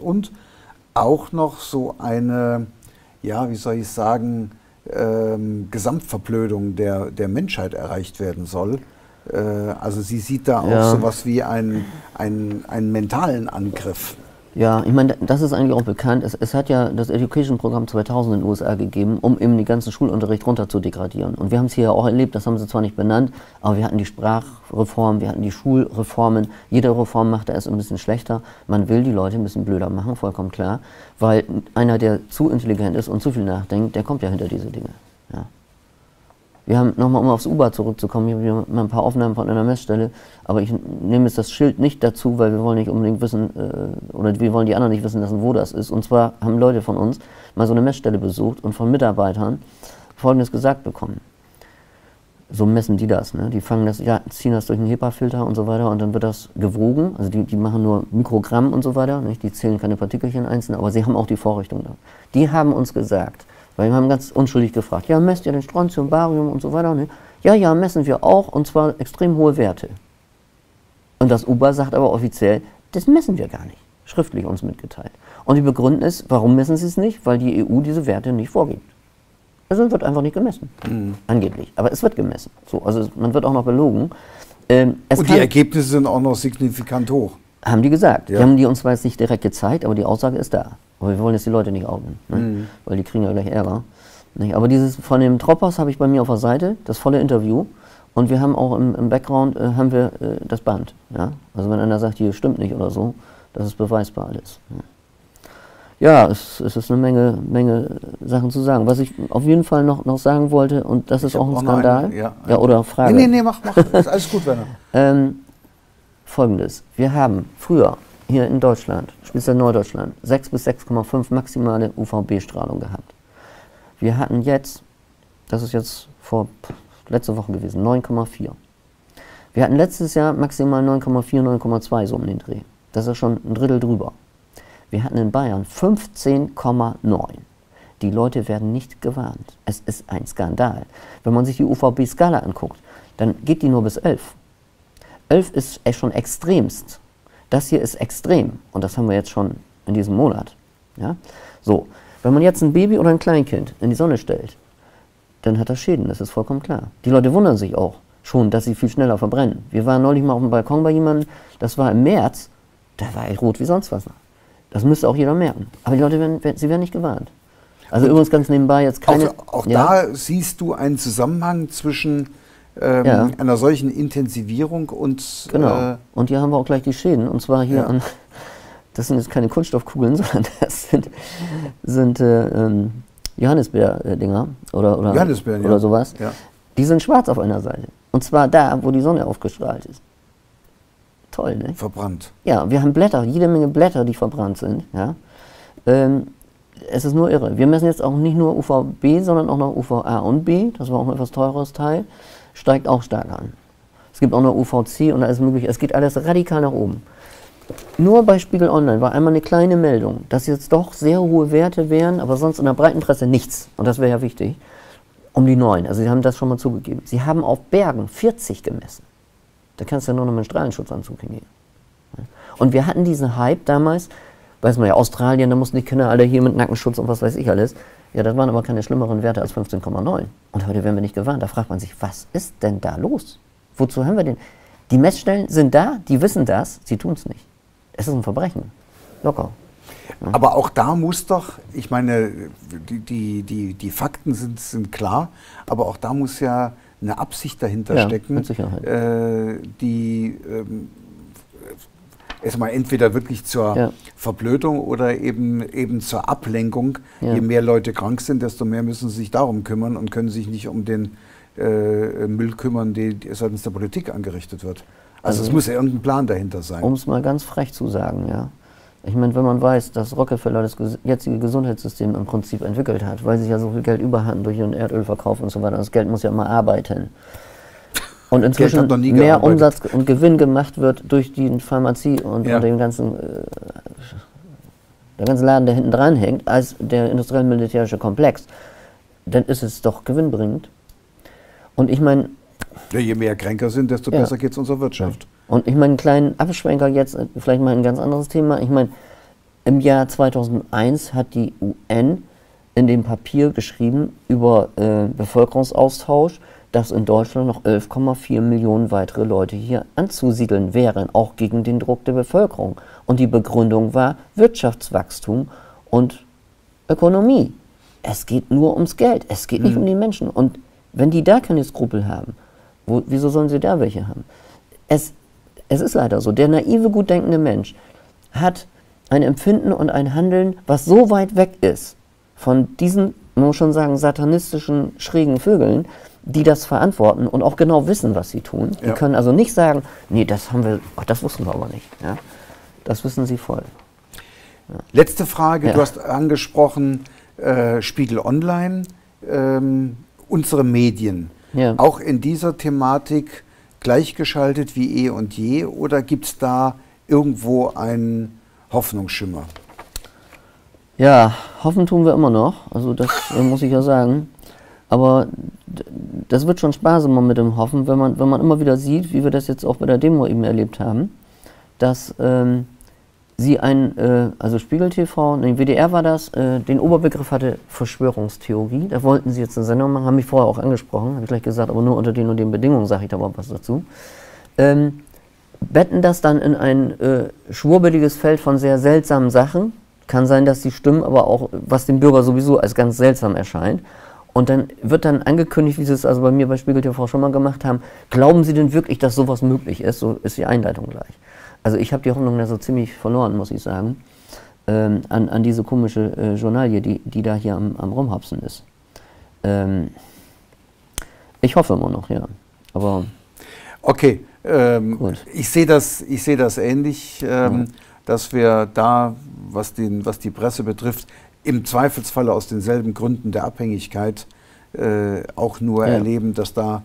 auch noch so eine, ja, wie soll ich sagen, Gesamtverblödung der Menschheit erreicht werden soll. Also sie sieht da auch sowas wie einen mentalen Angriff. Ja, ich meine, das ist eigentlich auch bekannt. Es hat ja das Education-Programm 2000 in den USA gegeben, um eben den ganzen Schulunterricht runter zu degradieren. Und wir haben es hier ja auch erlebt, das haben sie zwar nicht benannt, aber wir hatten die Sprachreform, wir hatten die Schulreformen. Jede Reform machte es ein bisschen schlechter. Man will die Leute ein bisschen blöder machen, vollkommen klar. Weil einer, der zu intelligent ist und zu viel nachdenkt, der kommt ja hinter diese Dinge. Ja. Wir haben, nochmal um aufs U-Bahn zurückzukommen, hier haben wir mal ein paar Aufnahmen von einer Messstelle, aber ich nehme jetzt das Schild nicht dazu, weil wir wollen nicht unbedingt wissen, oder wir wollen die anderen nicht wissen lassen, wo das ist. Und zwar haben Leute von uns mal so eine Messstelle besucht und von Mitarbeitern Folgendes gesagt bekommen. So messen die das, ne? Die fangen das, ziehen das durch einen HEPA-Filter und so weiter und dann wird das gewogen, also die machen nur Mikrogramm und so weiter, nicht? Die zählen keine Partikelchen einzeln, aber sie haben auch die Vorrichtung da. Die haben uns gesagt, weil wir haben ganz unschuldig gefragt, ja, messt ihr den Strontium, Barium und so weiter? Ne? Ja, messen wir auch, und zwar extrem hohe Werte. Und das UBA sagt aber offiziell, das messen wir gar nicht, schriftlich uns mitgeteilt. Und die begründen ist, warum messen sie es nicht? Weil die EU diese Werte nicht vorgibt. Also wird einfach nicht gemessen, angeblich. Aber es wird gemessen. So, also man wird auch noch belogen. Und die Ergebnisse sind auch noch signifikant hoch. Haben die gesagt. Ja. Die haben die uns zwar jetzt nicht direkt gezeigt, aber die Aussage ist da. Aber wir wollen jetzt die Leute nicht outen, ne? Weil die kriegen ja gleich Ärger. Nicht? Aber dieses von dem Troppers habe ich bei mir auf der Seite, das volle Interview. Und wir haben auch im Background haben wir das Band. Ja? Also wenn einer sagt, hier stimmt nicht oder so, das ist beweisbar alles. Ja, es ist eine Menge Sachen zu sagen. Was ich auf jeden Fall noch sagen wollte, und das ist auch ein Skandal. Ja, oder Frage. Nee, mach. Ist alles gut, Werner. Folgendes. Wir haben früher hier in Deutschland, speziell Norddeutschland, 6 bis 6,5 maximale UVB-Strahlung gehabt. Wir hatten jetzt, das ist jetzt letzte Woche gewesen, 9,4. Wir hatten letztes Jahr maximal 9,4, 9,2 so um den Dreh. Das ist schon ein Drittel drüber. Wir hatten in Bayern 15,9. Die Leute werden nicht gewarnt. Es ist ein Skandal. Wenn man sich die UVB-Skala anguckt, dann geht die nur bis 11. 11 ist schon extremst. Das hier ist extrem und das haben wir jetzt schon in diesem Monat. Ja? So, wenn man jetzt ein Baby oder ein Kleinkind in die Sonne stellt, dann hat das Schäden, das ist vollkommen klar. Die Leute wundern sich auch schon, dass sie viel schneller verbrennen. Wir waren neulich mal auf dem Balkon bei jemandem, das war im März, da war er rot wie sonst was. Das müsste auch jeder merken. Aber die Leute werden nicht gewarnt. Also übrigens ganz nebenbei jetzt keine... Auch da siehst du einen Zusammenhang zwischen einer solchen Intensivierung und... Genau. Und hier haben wir auch gleich die Schäden. Und zwar hier an... Das sind jetzt keine Kunststoffkugeln, sondern das sind Johannisbeer-Dinger oder sowas. Ja. Die sind schwarz auf einer Seite. Und zwar da, wo die Sonne aufgestrahlt ist. Toll, ne? Verbrannt. Ja, wir haben Blätter, jede Menge Blätter, die verbrannt sind. Ja. Es ist nur irre. Wir messen jetzt auch nicht nur UVB, sondern auch noch UVA und B. Das war auch ein etwas teureres Teil. Steigt auch stark an. Es gibt auch noch UVC und alles mögliche. Es geht alles radikal nach oben. Nur bei Spiegel Online war einmal eine kleine Meldung, dass jetzt doch sehr hohe Werte wären, aber sonst in der breiten Presse nichts. Und das wäre ja wichtig. Um die 9. Also sie haben das schon mal zugegeben. Sie haben auf Bergen 40 gemessen. Da kannst du ja nur noch mit einem Strahlenschutzanzug hingehen. Und wir hatten diesen Hype damals, weiß man ja, Australien, da mussten die Kinder alle hier mit Nackenschutz und was weiß ich alles. Ja, das waren aber keine schlimmeren Werte als 15,9. Und heute werden wir nicht gewarnt. Da fragt man sich, was ist denn da los? Wozu haben wir denn? Die Messstellen sind da, die wissen das, sie tun es nicht. Es ist ein Verbrechen. Locker. Ja. Aber auch da muss doch, ich meine, die Fakten sind klar, aber auch da muss ja eine Absicht dahinter stecken, mit Sicherheit. Die erstmal entweder wirklich zur Verblödung oder eben zur Ablenkung. Ja. Je mehr Leute krank sind, desto mehr müssen sie sich darum kümmern und können sich nicht um den Müll kümmern, der seitens der Politik angerichtet wird. Also es muss ja irgendein Plan dahinter sein. Um es mal ganz frech zu sagen, ja. Ich meine, wenn man weiß, dass Rockefeller das jetzige Gesundheitssystem im Prinzip entwickelt hat, weil sie ja so viel Geld über hatten durch ihren Erdölverkauf und so weiter, das Geld muss ja immer arbeiten. Und inzwischen mehr Umsatz und Gewinn gemacht wird durch die Pharmazie und den ganzen, der ganze Laden, der hinten dran hängt, als der industriell-militärische Komplex, dann ist es doch gewinnbringend. Und ich meine... Ja, je mehr Kränker sind, desto besser geht es unserer Wirtschaft. Und ich meine, einen kleinen Abschwenker jetzt, vielleicht mal ein ganz anderes Thema. Ich meine, im Jahr 2001 hat die UN in dem Papier geschrieben über Bevölkerungsaustausch, dass in Deutschland noch 11,4 Millionen weitere Leute hier anzusiedeln wären, auch gegen den Druck der Bevölkerung. Und die Begründung war Wirtschaftswachstum und Ökonomie. Es geht nur ums Geld, es geht nicht um die Menschen. Und wenn die da keine Skrupel haben, wieso sollen sie da welche haben? Es ist leider so, der naive, gut denkende Mensch hat ein Empfinden und ein Handeln, was so weit weg ist von diesen, man muss schon sagen, satanistischen, schrägen Vögeln, die das verantworten und auch genau wissen, was sie tun. Die können also nicht sagen, nee, das wussten wir aber nicht. Ja? Das wissen sie voll. Ja. Letzte Frage, du hast angesprochen, Spiegel Online, unsere Medien. Ja. Auch in dieser Thematik gleichgeschaltet wie eh und je, oder gibt es da irgendwo einen Hoffnungsschimmer? Ja, hoffen tun wir immer noch, also das muss ich ja sagen. Aber das wird schon Spaß immer mit dem Hoffen, wenn man immer wieder sieht, wie wir das jetzt auch bei der Demo eben erlebt haben, dass sie also Spiegel TV, nee, WDR war das, den Oberbegriff hatte Verschwörungstheorie. Da wollten sie jetzt eine Sendung machen, haben mich vorher auch angesprochen, habe ich gleich gesagt, aber nur unter den und den Bedingungen, sage ich da mal was dazu. Betten das dann in ein schwurbeliges Feld von sehr seltsamen Sachen. Kann sein, dass sie stimmen, aber auch, was dem Bürger sowieso als ganz seltsam erscheint. Und dann wird dann angekündigt, wie sie es also bei mir bei Spiegel TV schon mal gemacht haben, glauben Sie denn wirklich, dass sowas möglich ist? So ist die Einleitung gleich. Also ich habe die Hoffnung da so ziemlich verloren, muss ich sagen, an diese komische Journalie, die da hier am Rumhopsen ist. Ich hoffe immer noch, ja. Aber okay, ich sehe das ähnlich, dass wir da, was die Presse betrifft, im Zweifelsfalle aus denselben Gründen der Abhängigkeit auch nur erleben, dass da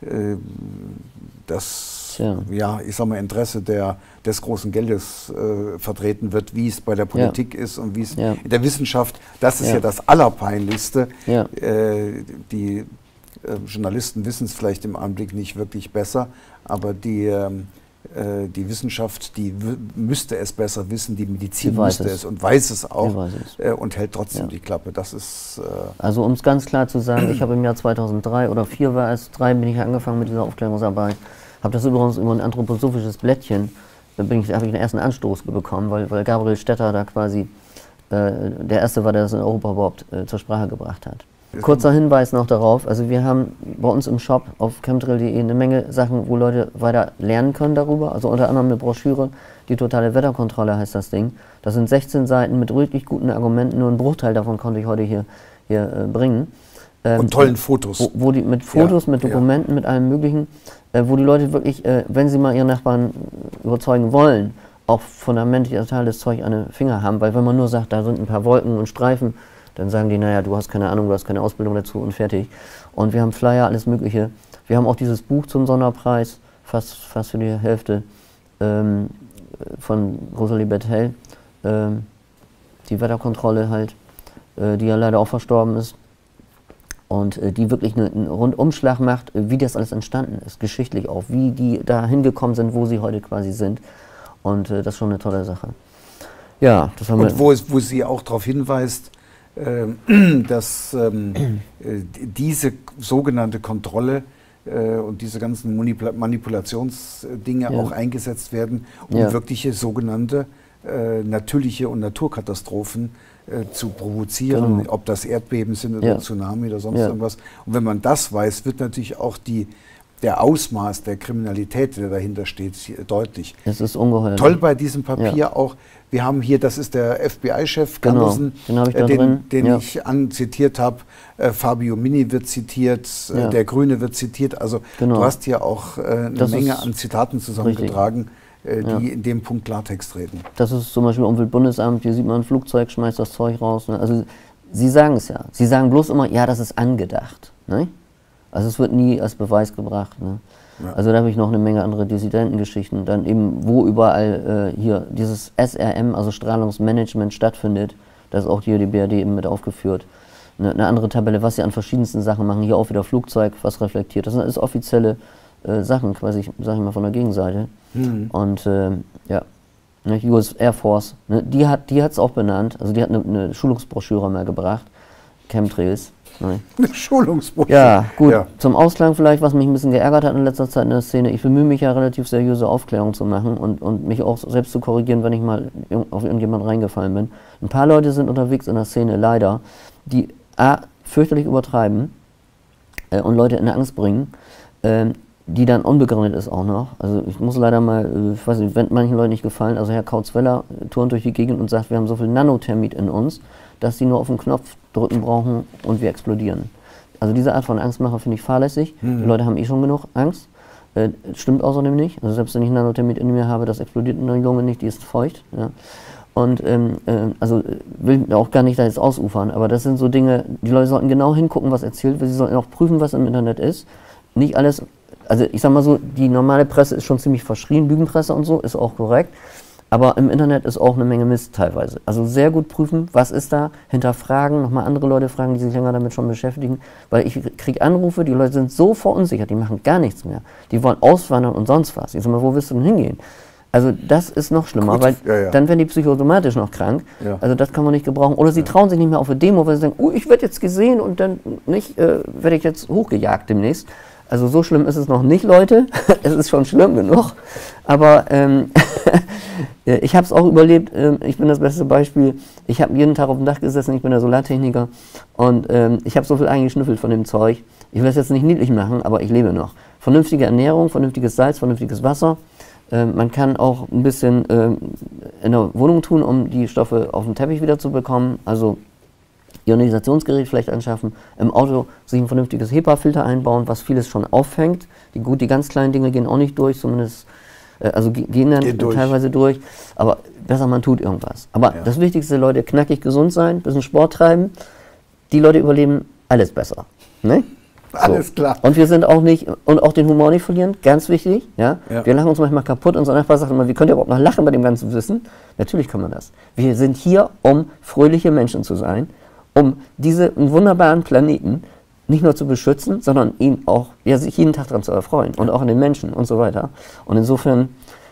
ich sag mal, Interesse des großen Geldes vertreten wird, wie es bei der Politik ist und wie es in der Wissenschaft, das ist ja das Allerpeinlichste. Die Journalisten wissen es vielleicht im Augenblick nicht wirklich besser, aber die die Wissenschaft, die müsste es besser wissen, die Medizin müsste es und weiß es auch und hält trotzdem die Klappe. Das ist also um es ganz klar zu sagen, ich habe im Jahr 2003 oder 2004 war es, 2003 bin ich angefangen mit dieser Aufklärungsarbeit, habe das übrigens über ein anthroposophisches Blättchen, habe ich den ersten Anstoß bekommen, weil Gabriel Stetter da quasi der Erste war, der das in Europa überhaupt zur Sprache gebracht hat. Kurzer Hinweis noch darauf, also wir haben bei uns im Shop auf chemtrail.de eine Menge Sachen, wo Leute weiter lernen können darüber, also unter anderem eine Broschüre, die totale Wetterkontrolle heißt das Ding. Das sind 16 Seiten mit richtig guten Argumenten, nur ein Bruchteil davon konnte ich heute hier bringen. Und tollen Fotos. Wo die mit Fotos, mit Dokumenten, mit allem Möglichen, wo die Leute wirklich, wenn sie mal ihren Nachbarn überzeugen wollen, auch fundamentales Zeug an den Finger haben, weil wenn man nur sagt, da sind ein paar Wolken und Streifen, dann sagen die, naja, du hast keine Ahnung, du hast keine Ausbildung dazu und fertig. Und wir haben Flyer, alles Mögliche. Wir haben auch dieses Buch zum Sonderpreis, fast für die Hälfte, von Rosalie Bertell, die Wetterkontrolle halt, die ja leider auch verstorben ist. Und die wirklich einen Rundumschlag macht, wie das alles entstanden ist, geschichtlich auch, wie die da hingekommen sind, wo sie heute quasi sind. Und das ist schon eine tolle Sache. Ja, das haben wir. Und wo sie auch darauf hinweist, dass diese sogenannte Kontrolle und diese ganzen Manipulationsdinge auch eingesetzt werden, um wirkliche sogenannte natürliche und Naturkatastrophen zu provozieren, ob das Erdbeben sind oder Tsunami oder sonst irgendwas. Und wenn man das weiß, wird natürlich auch der Ausmaß der Kriminalität, der dahinter steht, deutlich. Es ist ungeheuerlich. Toll bei diesem Papier auch, wir haben hier, das ist der FBI-Chef Gunderson, den ich zitiert habe, Fabio Mini wird zitiert, der Grüne wird zitiert, also du hast hier auch eine Menge an Zitaten zusammengetragen, die in dem Punkt Klartext reden. Das ist zum Beispiel Umweltbundesamt, hier sieht man ein Flugzeug, schmeißt das Zeug raus. Ne? Also sie sagen es ja, sie sagen bloß immer, ja, das ist angedacht. Ne? Also es wird nie als Beweis gebracht. Ne? Ja. Also da habe ich noch eine Menge andere Dissidentengeschichten. Dann eben, wo überall hier dieses SRM, also Strahlungsmanagement stattfindet, das ist auch hier die BRD eben mit aufgeführt. Eine andere Tabelle, was sie an verschiedensten Sachen machen. Hier auch wieder Flugzeug, was reflektiert. Das sind alles offizielle Sachen, quasi, sag ich mal, von der Gegenseite. Und ja, ne, US Air Force, ne, die hat es auch benannt. Also die hat eine Schulungsbroschüre mal gebracht, Chemtrails. Eine Schulungsbroschüre. Ja, gut. Ja. Zum Ausklang vielleicht, was mich ein bisschen geärgert hat in letzter Zeit in der Szene. Ich bemühe mich ja relativ seriöse Aufklärung zu machen und mich auch selbst zu korrigieren, wenn ich mal auf irgendjemanden reingefallen bin. Ein paar Leute sind unterwegs in der Szene, leider, die fürchterlich übertreiben und Leute in Angst bringen, die dann unbegründet ist auch noch. Also ich muss leider mal, ich weiß nicht, wenn manchen Leuten nicht gefallen, also Herr Kautzweller turnt durch die Gegend und sagt, wir haben so viel Nanothermit in uns, dass sie nur auf den Knopf drücken brauchen und wir explodieren. Also diese Art von Angstmacher finde ich fahrlässig. Die Leute haben eh schon genug Angst. Stimmt außerdem nicht. Also selbst wenn ich Nanothermit in mir habe, das explodiert in der Lunge nicht, die ist feucht. Ja. Und also will auch gar nicht da jetzt ausufern, aber das sind so Dinge, die Leute sollten genau hingucken, was erzählt wird. Sie sollten auch prüfen, was im Internet ist. Nicht alles, also ich sag mal so, die normale Presse ist schon ziemlich verschrien, Lügenpresse und so, ist auch korrekt. Aber im Internet ist auch eine Menge Mist teilweise. Also sehr gut prüfen, was ist da, hinterfragen, nochmal andere Leute fragen, die sich länger damit schon beschäftigen. Weil ich kriege Anrufe, die Leute sind so verunsichert, die machen gar nichts mehr. Die wollen auswandern und sonst was. Ich sag mal, wo willst du denn hingehen? Also das ist noch schlimmer, gut, weil dann werden die psychosomatisch noch krank. Ja. Also das kann man nicht gebrauchen. Oder sie trauen sich nicht mehr auf eine Demo, weil sie sagen, ich werde jetzt gesehen und dann nicht, werde ich jetzt hochgejagt demnächst. Also so schlimm ist es noch nicht, Leute. Es ist schon schlimm genug. Aber ich habe es auch überlebt. Ich bin das beste Beispiel. Ich habe jeden Tag auf dem Dach gesessen. Ich bin der Solartechniker. Und ich habe so viel eingeschnüffelt von dem Zeug. Ich will es jetzt nicht niedlich machen, aber ich lebe noch. Vernünftige Ernährung, vernünftiges Salz, vernünftiges Wasser. Man kann auch ein bisschen in der Wohnung tun, um die Stoffe auf den Teppich wieder zu bekommen. Also Ionisationsgerät vielleicht anschaffen, im Auto sich ein vernünftiges HEPA-Filter einbauen, was vieles schon auffängt. Die ganz kleinen Dinge gehen auch nicht durch, zumindest, also gehen dann teilweise durch, aber besser man tut irgendwas. Aber das Wichtigste, Leute, knackig gesund sein, ein bisschen Sport treiben, die Leute überleben alles besser. Ne? Alles klar. Und wir sind auch nicht, und auch den Humor nicht verlieren, ganz wichtig. Ja? Wir lachen uns manchmal kaputt. Unser Nachbar sagt immer, wie könnt ihr überhaupt noch lachen bei dem ganzen Wissen? Natürlich kann man das. Wir sind hier, um fröhliche Menschen zu sein, um diesen wunderbaren Planeten nicht nur zu beschützen, sondern ihn auch, sich jeden Tag daran zu erfreuen und auch an den Menschen und so weiter. Und insofern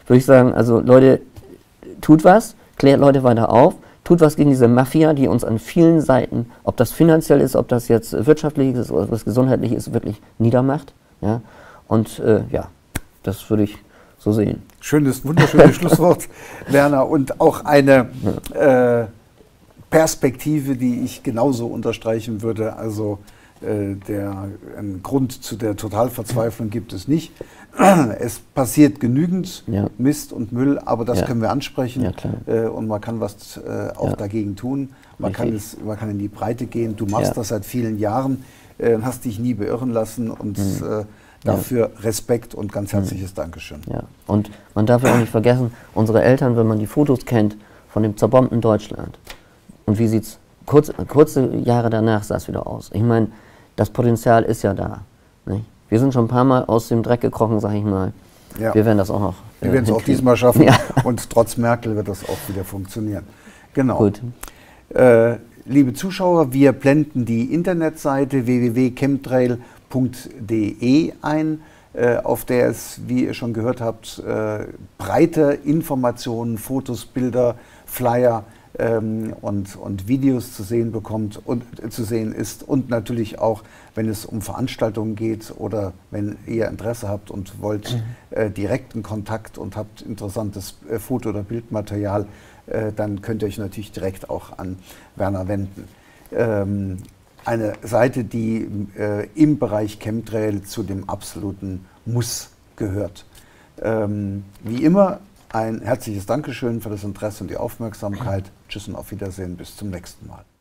würde ich sagen, also Leute, tut was, klärt Leute weiter auf, tut was gegen diese Mafia, die uns an vielen Seiten, ob das finanziell ist, ob das jetzt wirtschaftlich ist oder was gesundheitlich ist, wirklich niedermacht. Ja? Und ja, das würde ich so sehen. Wunderschönes Schlusswort, Werner. Und auch eine Perspektive, die ich genauso unterstreichen würde. Also einen Grund zu der Totalverzweiflung gibt es nicht. Es passiert genügend Mist und Müll, aber das können wir ansprechen. Ja, klar. Und man kann was auch dagegen tun. Man kann in die Breite gehen. Du machst das seit vielen Jahren, hast dich nie beirren lassen und dafür Respekt und ganz herzliches Dankeschön. Ja. Und man darf ja auch nicht vergessen, unsere Eltern, wenn man die Fotos kennt von dem zerbombten Deutschland, und wie sieht es kurze Jahre danach sah es wieder aus. Ich meine, das Potenzial ist ja da. Nicht? Wir sind schon ein paar Mal aus dem Dreck gekrochen, sag ich mal. Ja. Wir werden das auch noch. Wir werden es auch diesmal schaffen und trotz Merkel wird das auch wieder funktionieren. Genau. Gut. Liebe Zuschauer, wir blenden die Internetseite www.chemtrail.de ein, auf der es, wie ihr schon gehört habt, breite Informationen, Fotos, Bilder, Flyer und Videos zu sehen bekommt und zu sehen ist, und natürlich auch, wenn es um Veranstaltungen geht oder wenn ihr Interesse habt und wollt direkten Kontakt und habt interessantes Foto- oder Bildmaterial, dann könnt ihr euch natürlich direkt auch an Werner wenden. Eine Seite, die im Bereich Chemtrail zu dem absoluten Muss gehört. Wie immer ein herzliches Dankeschön für das Interesse und die Aufmerksamkeit. Tschüss und auf Wiedersehen, bis zum nächsten Mal.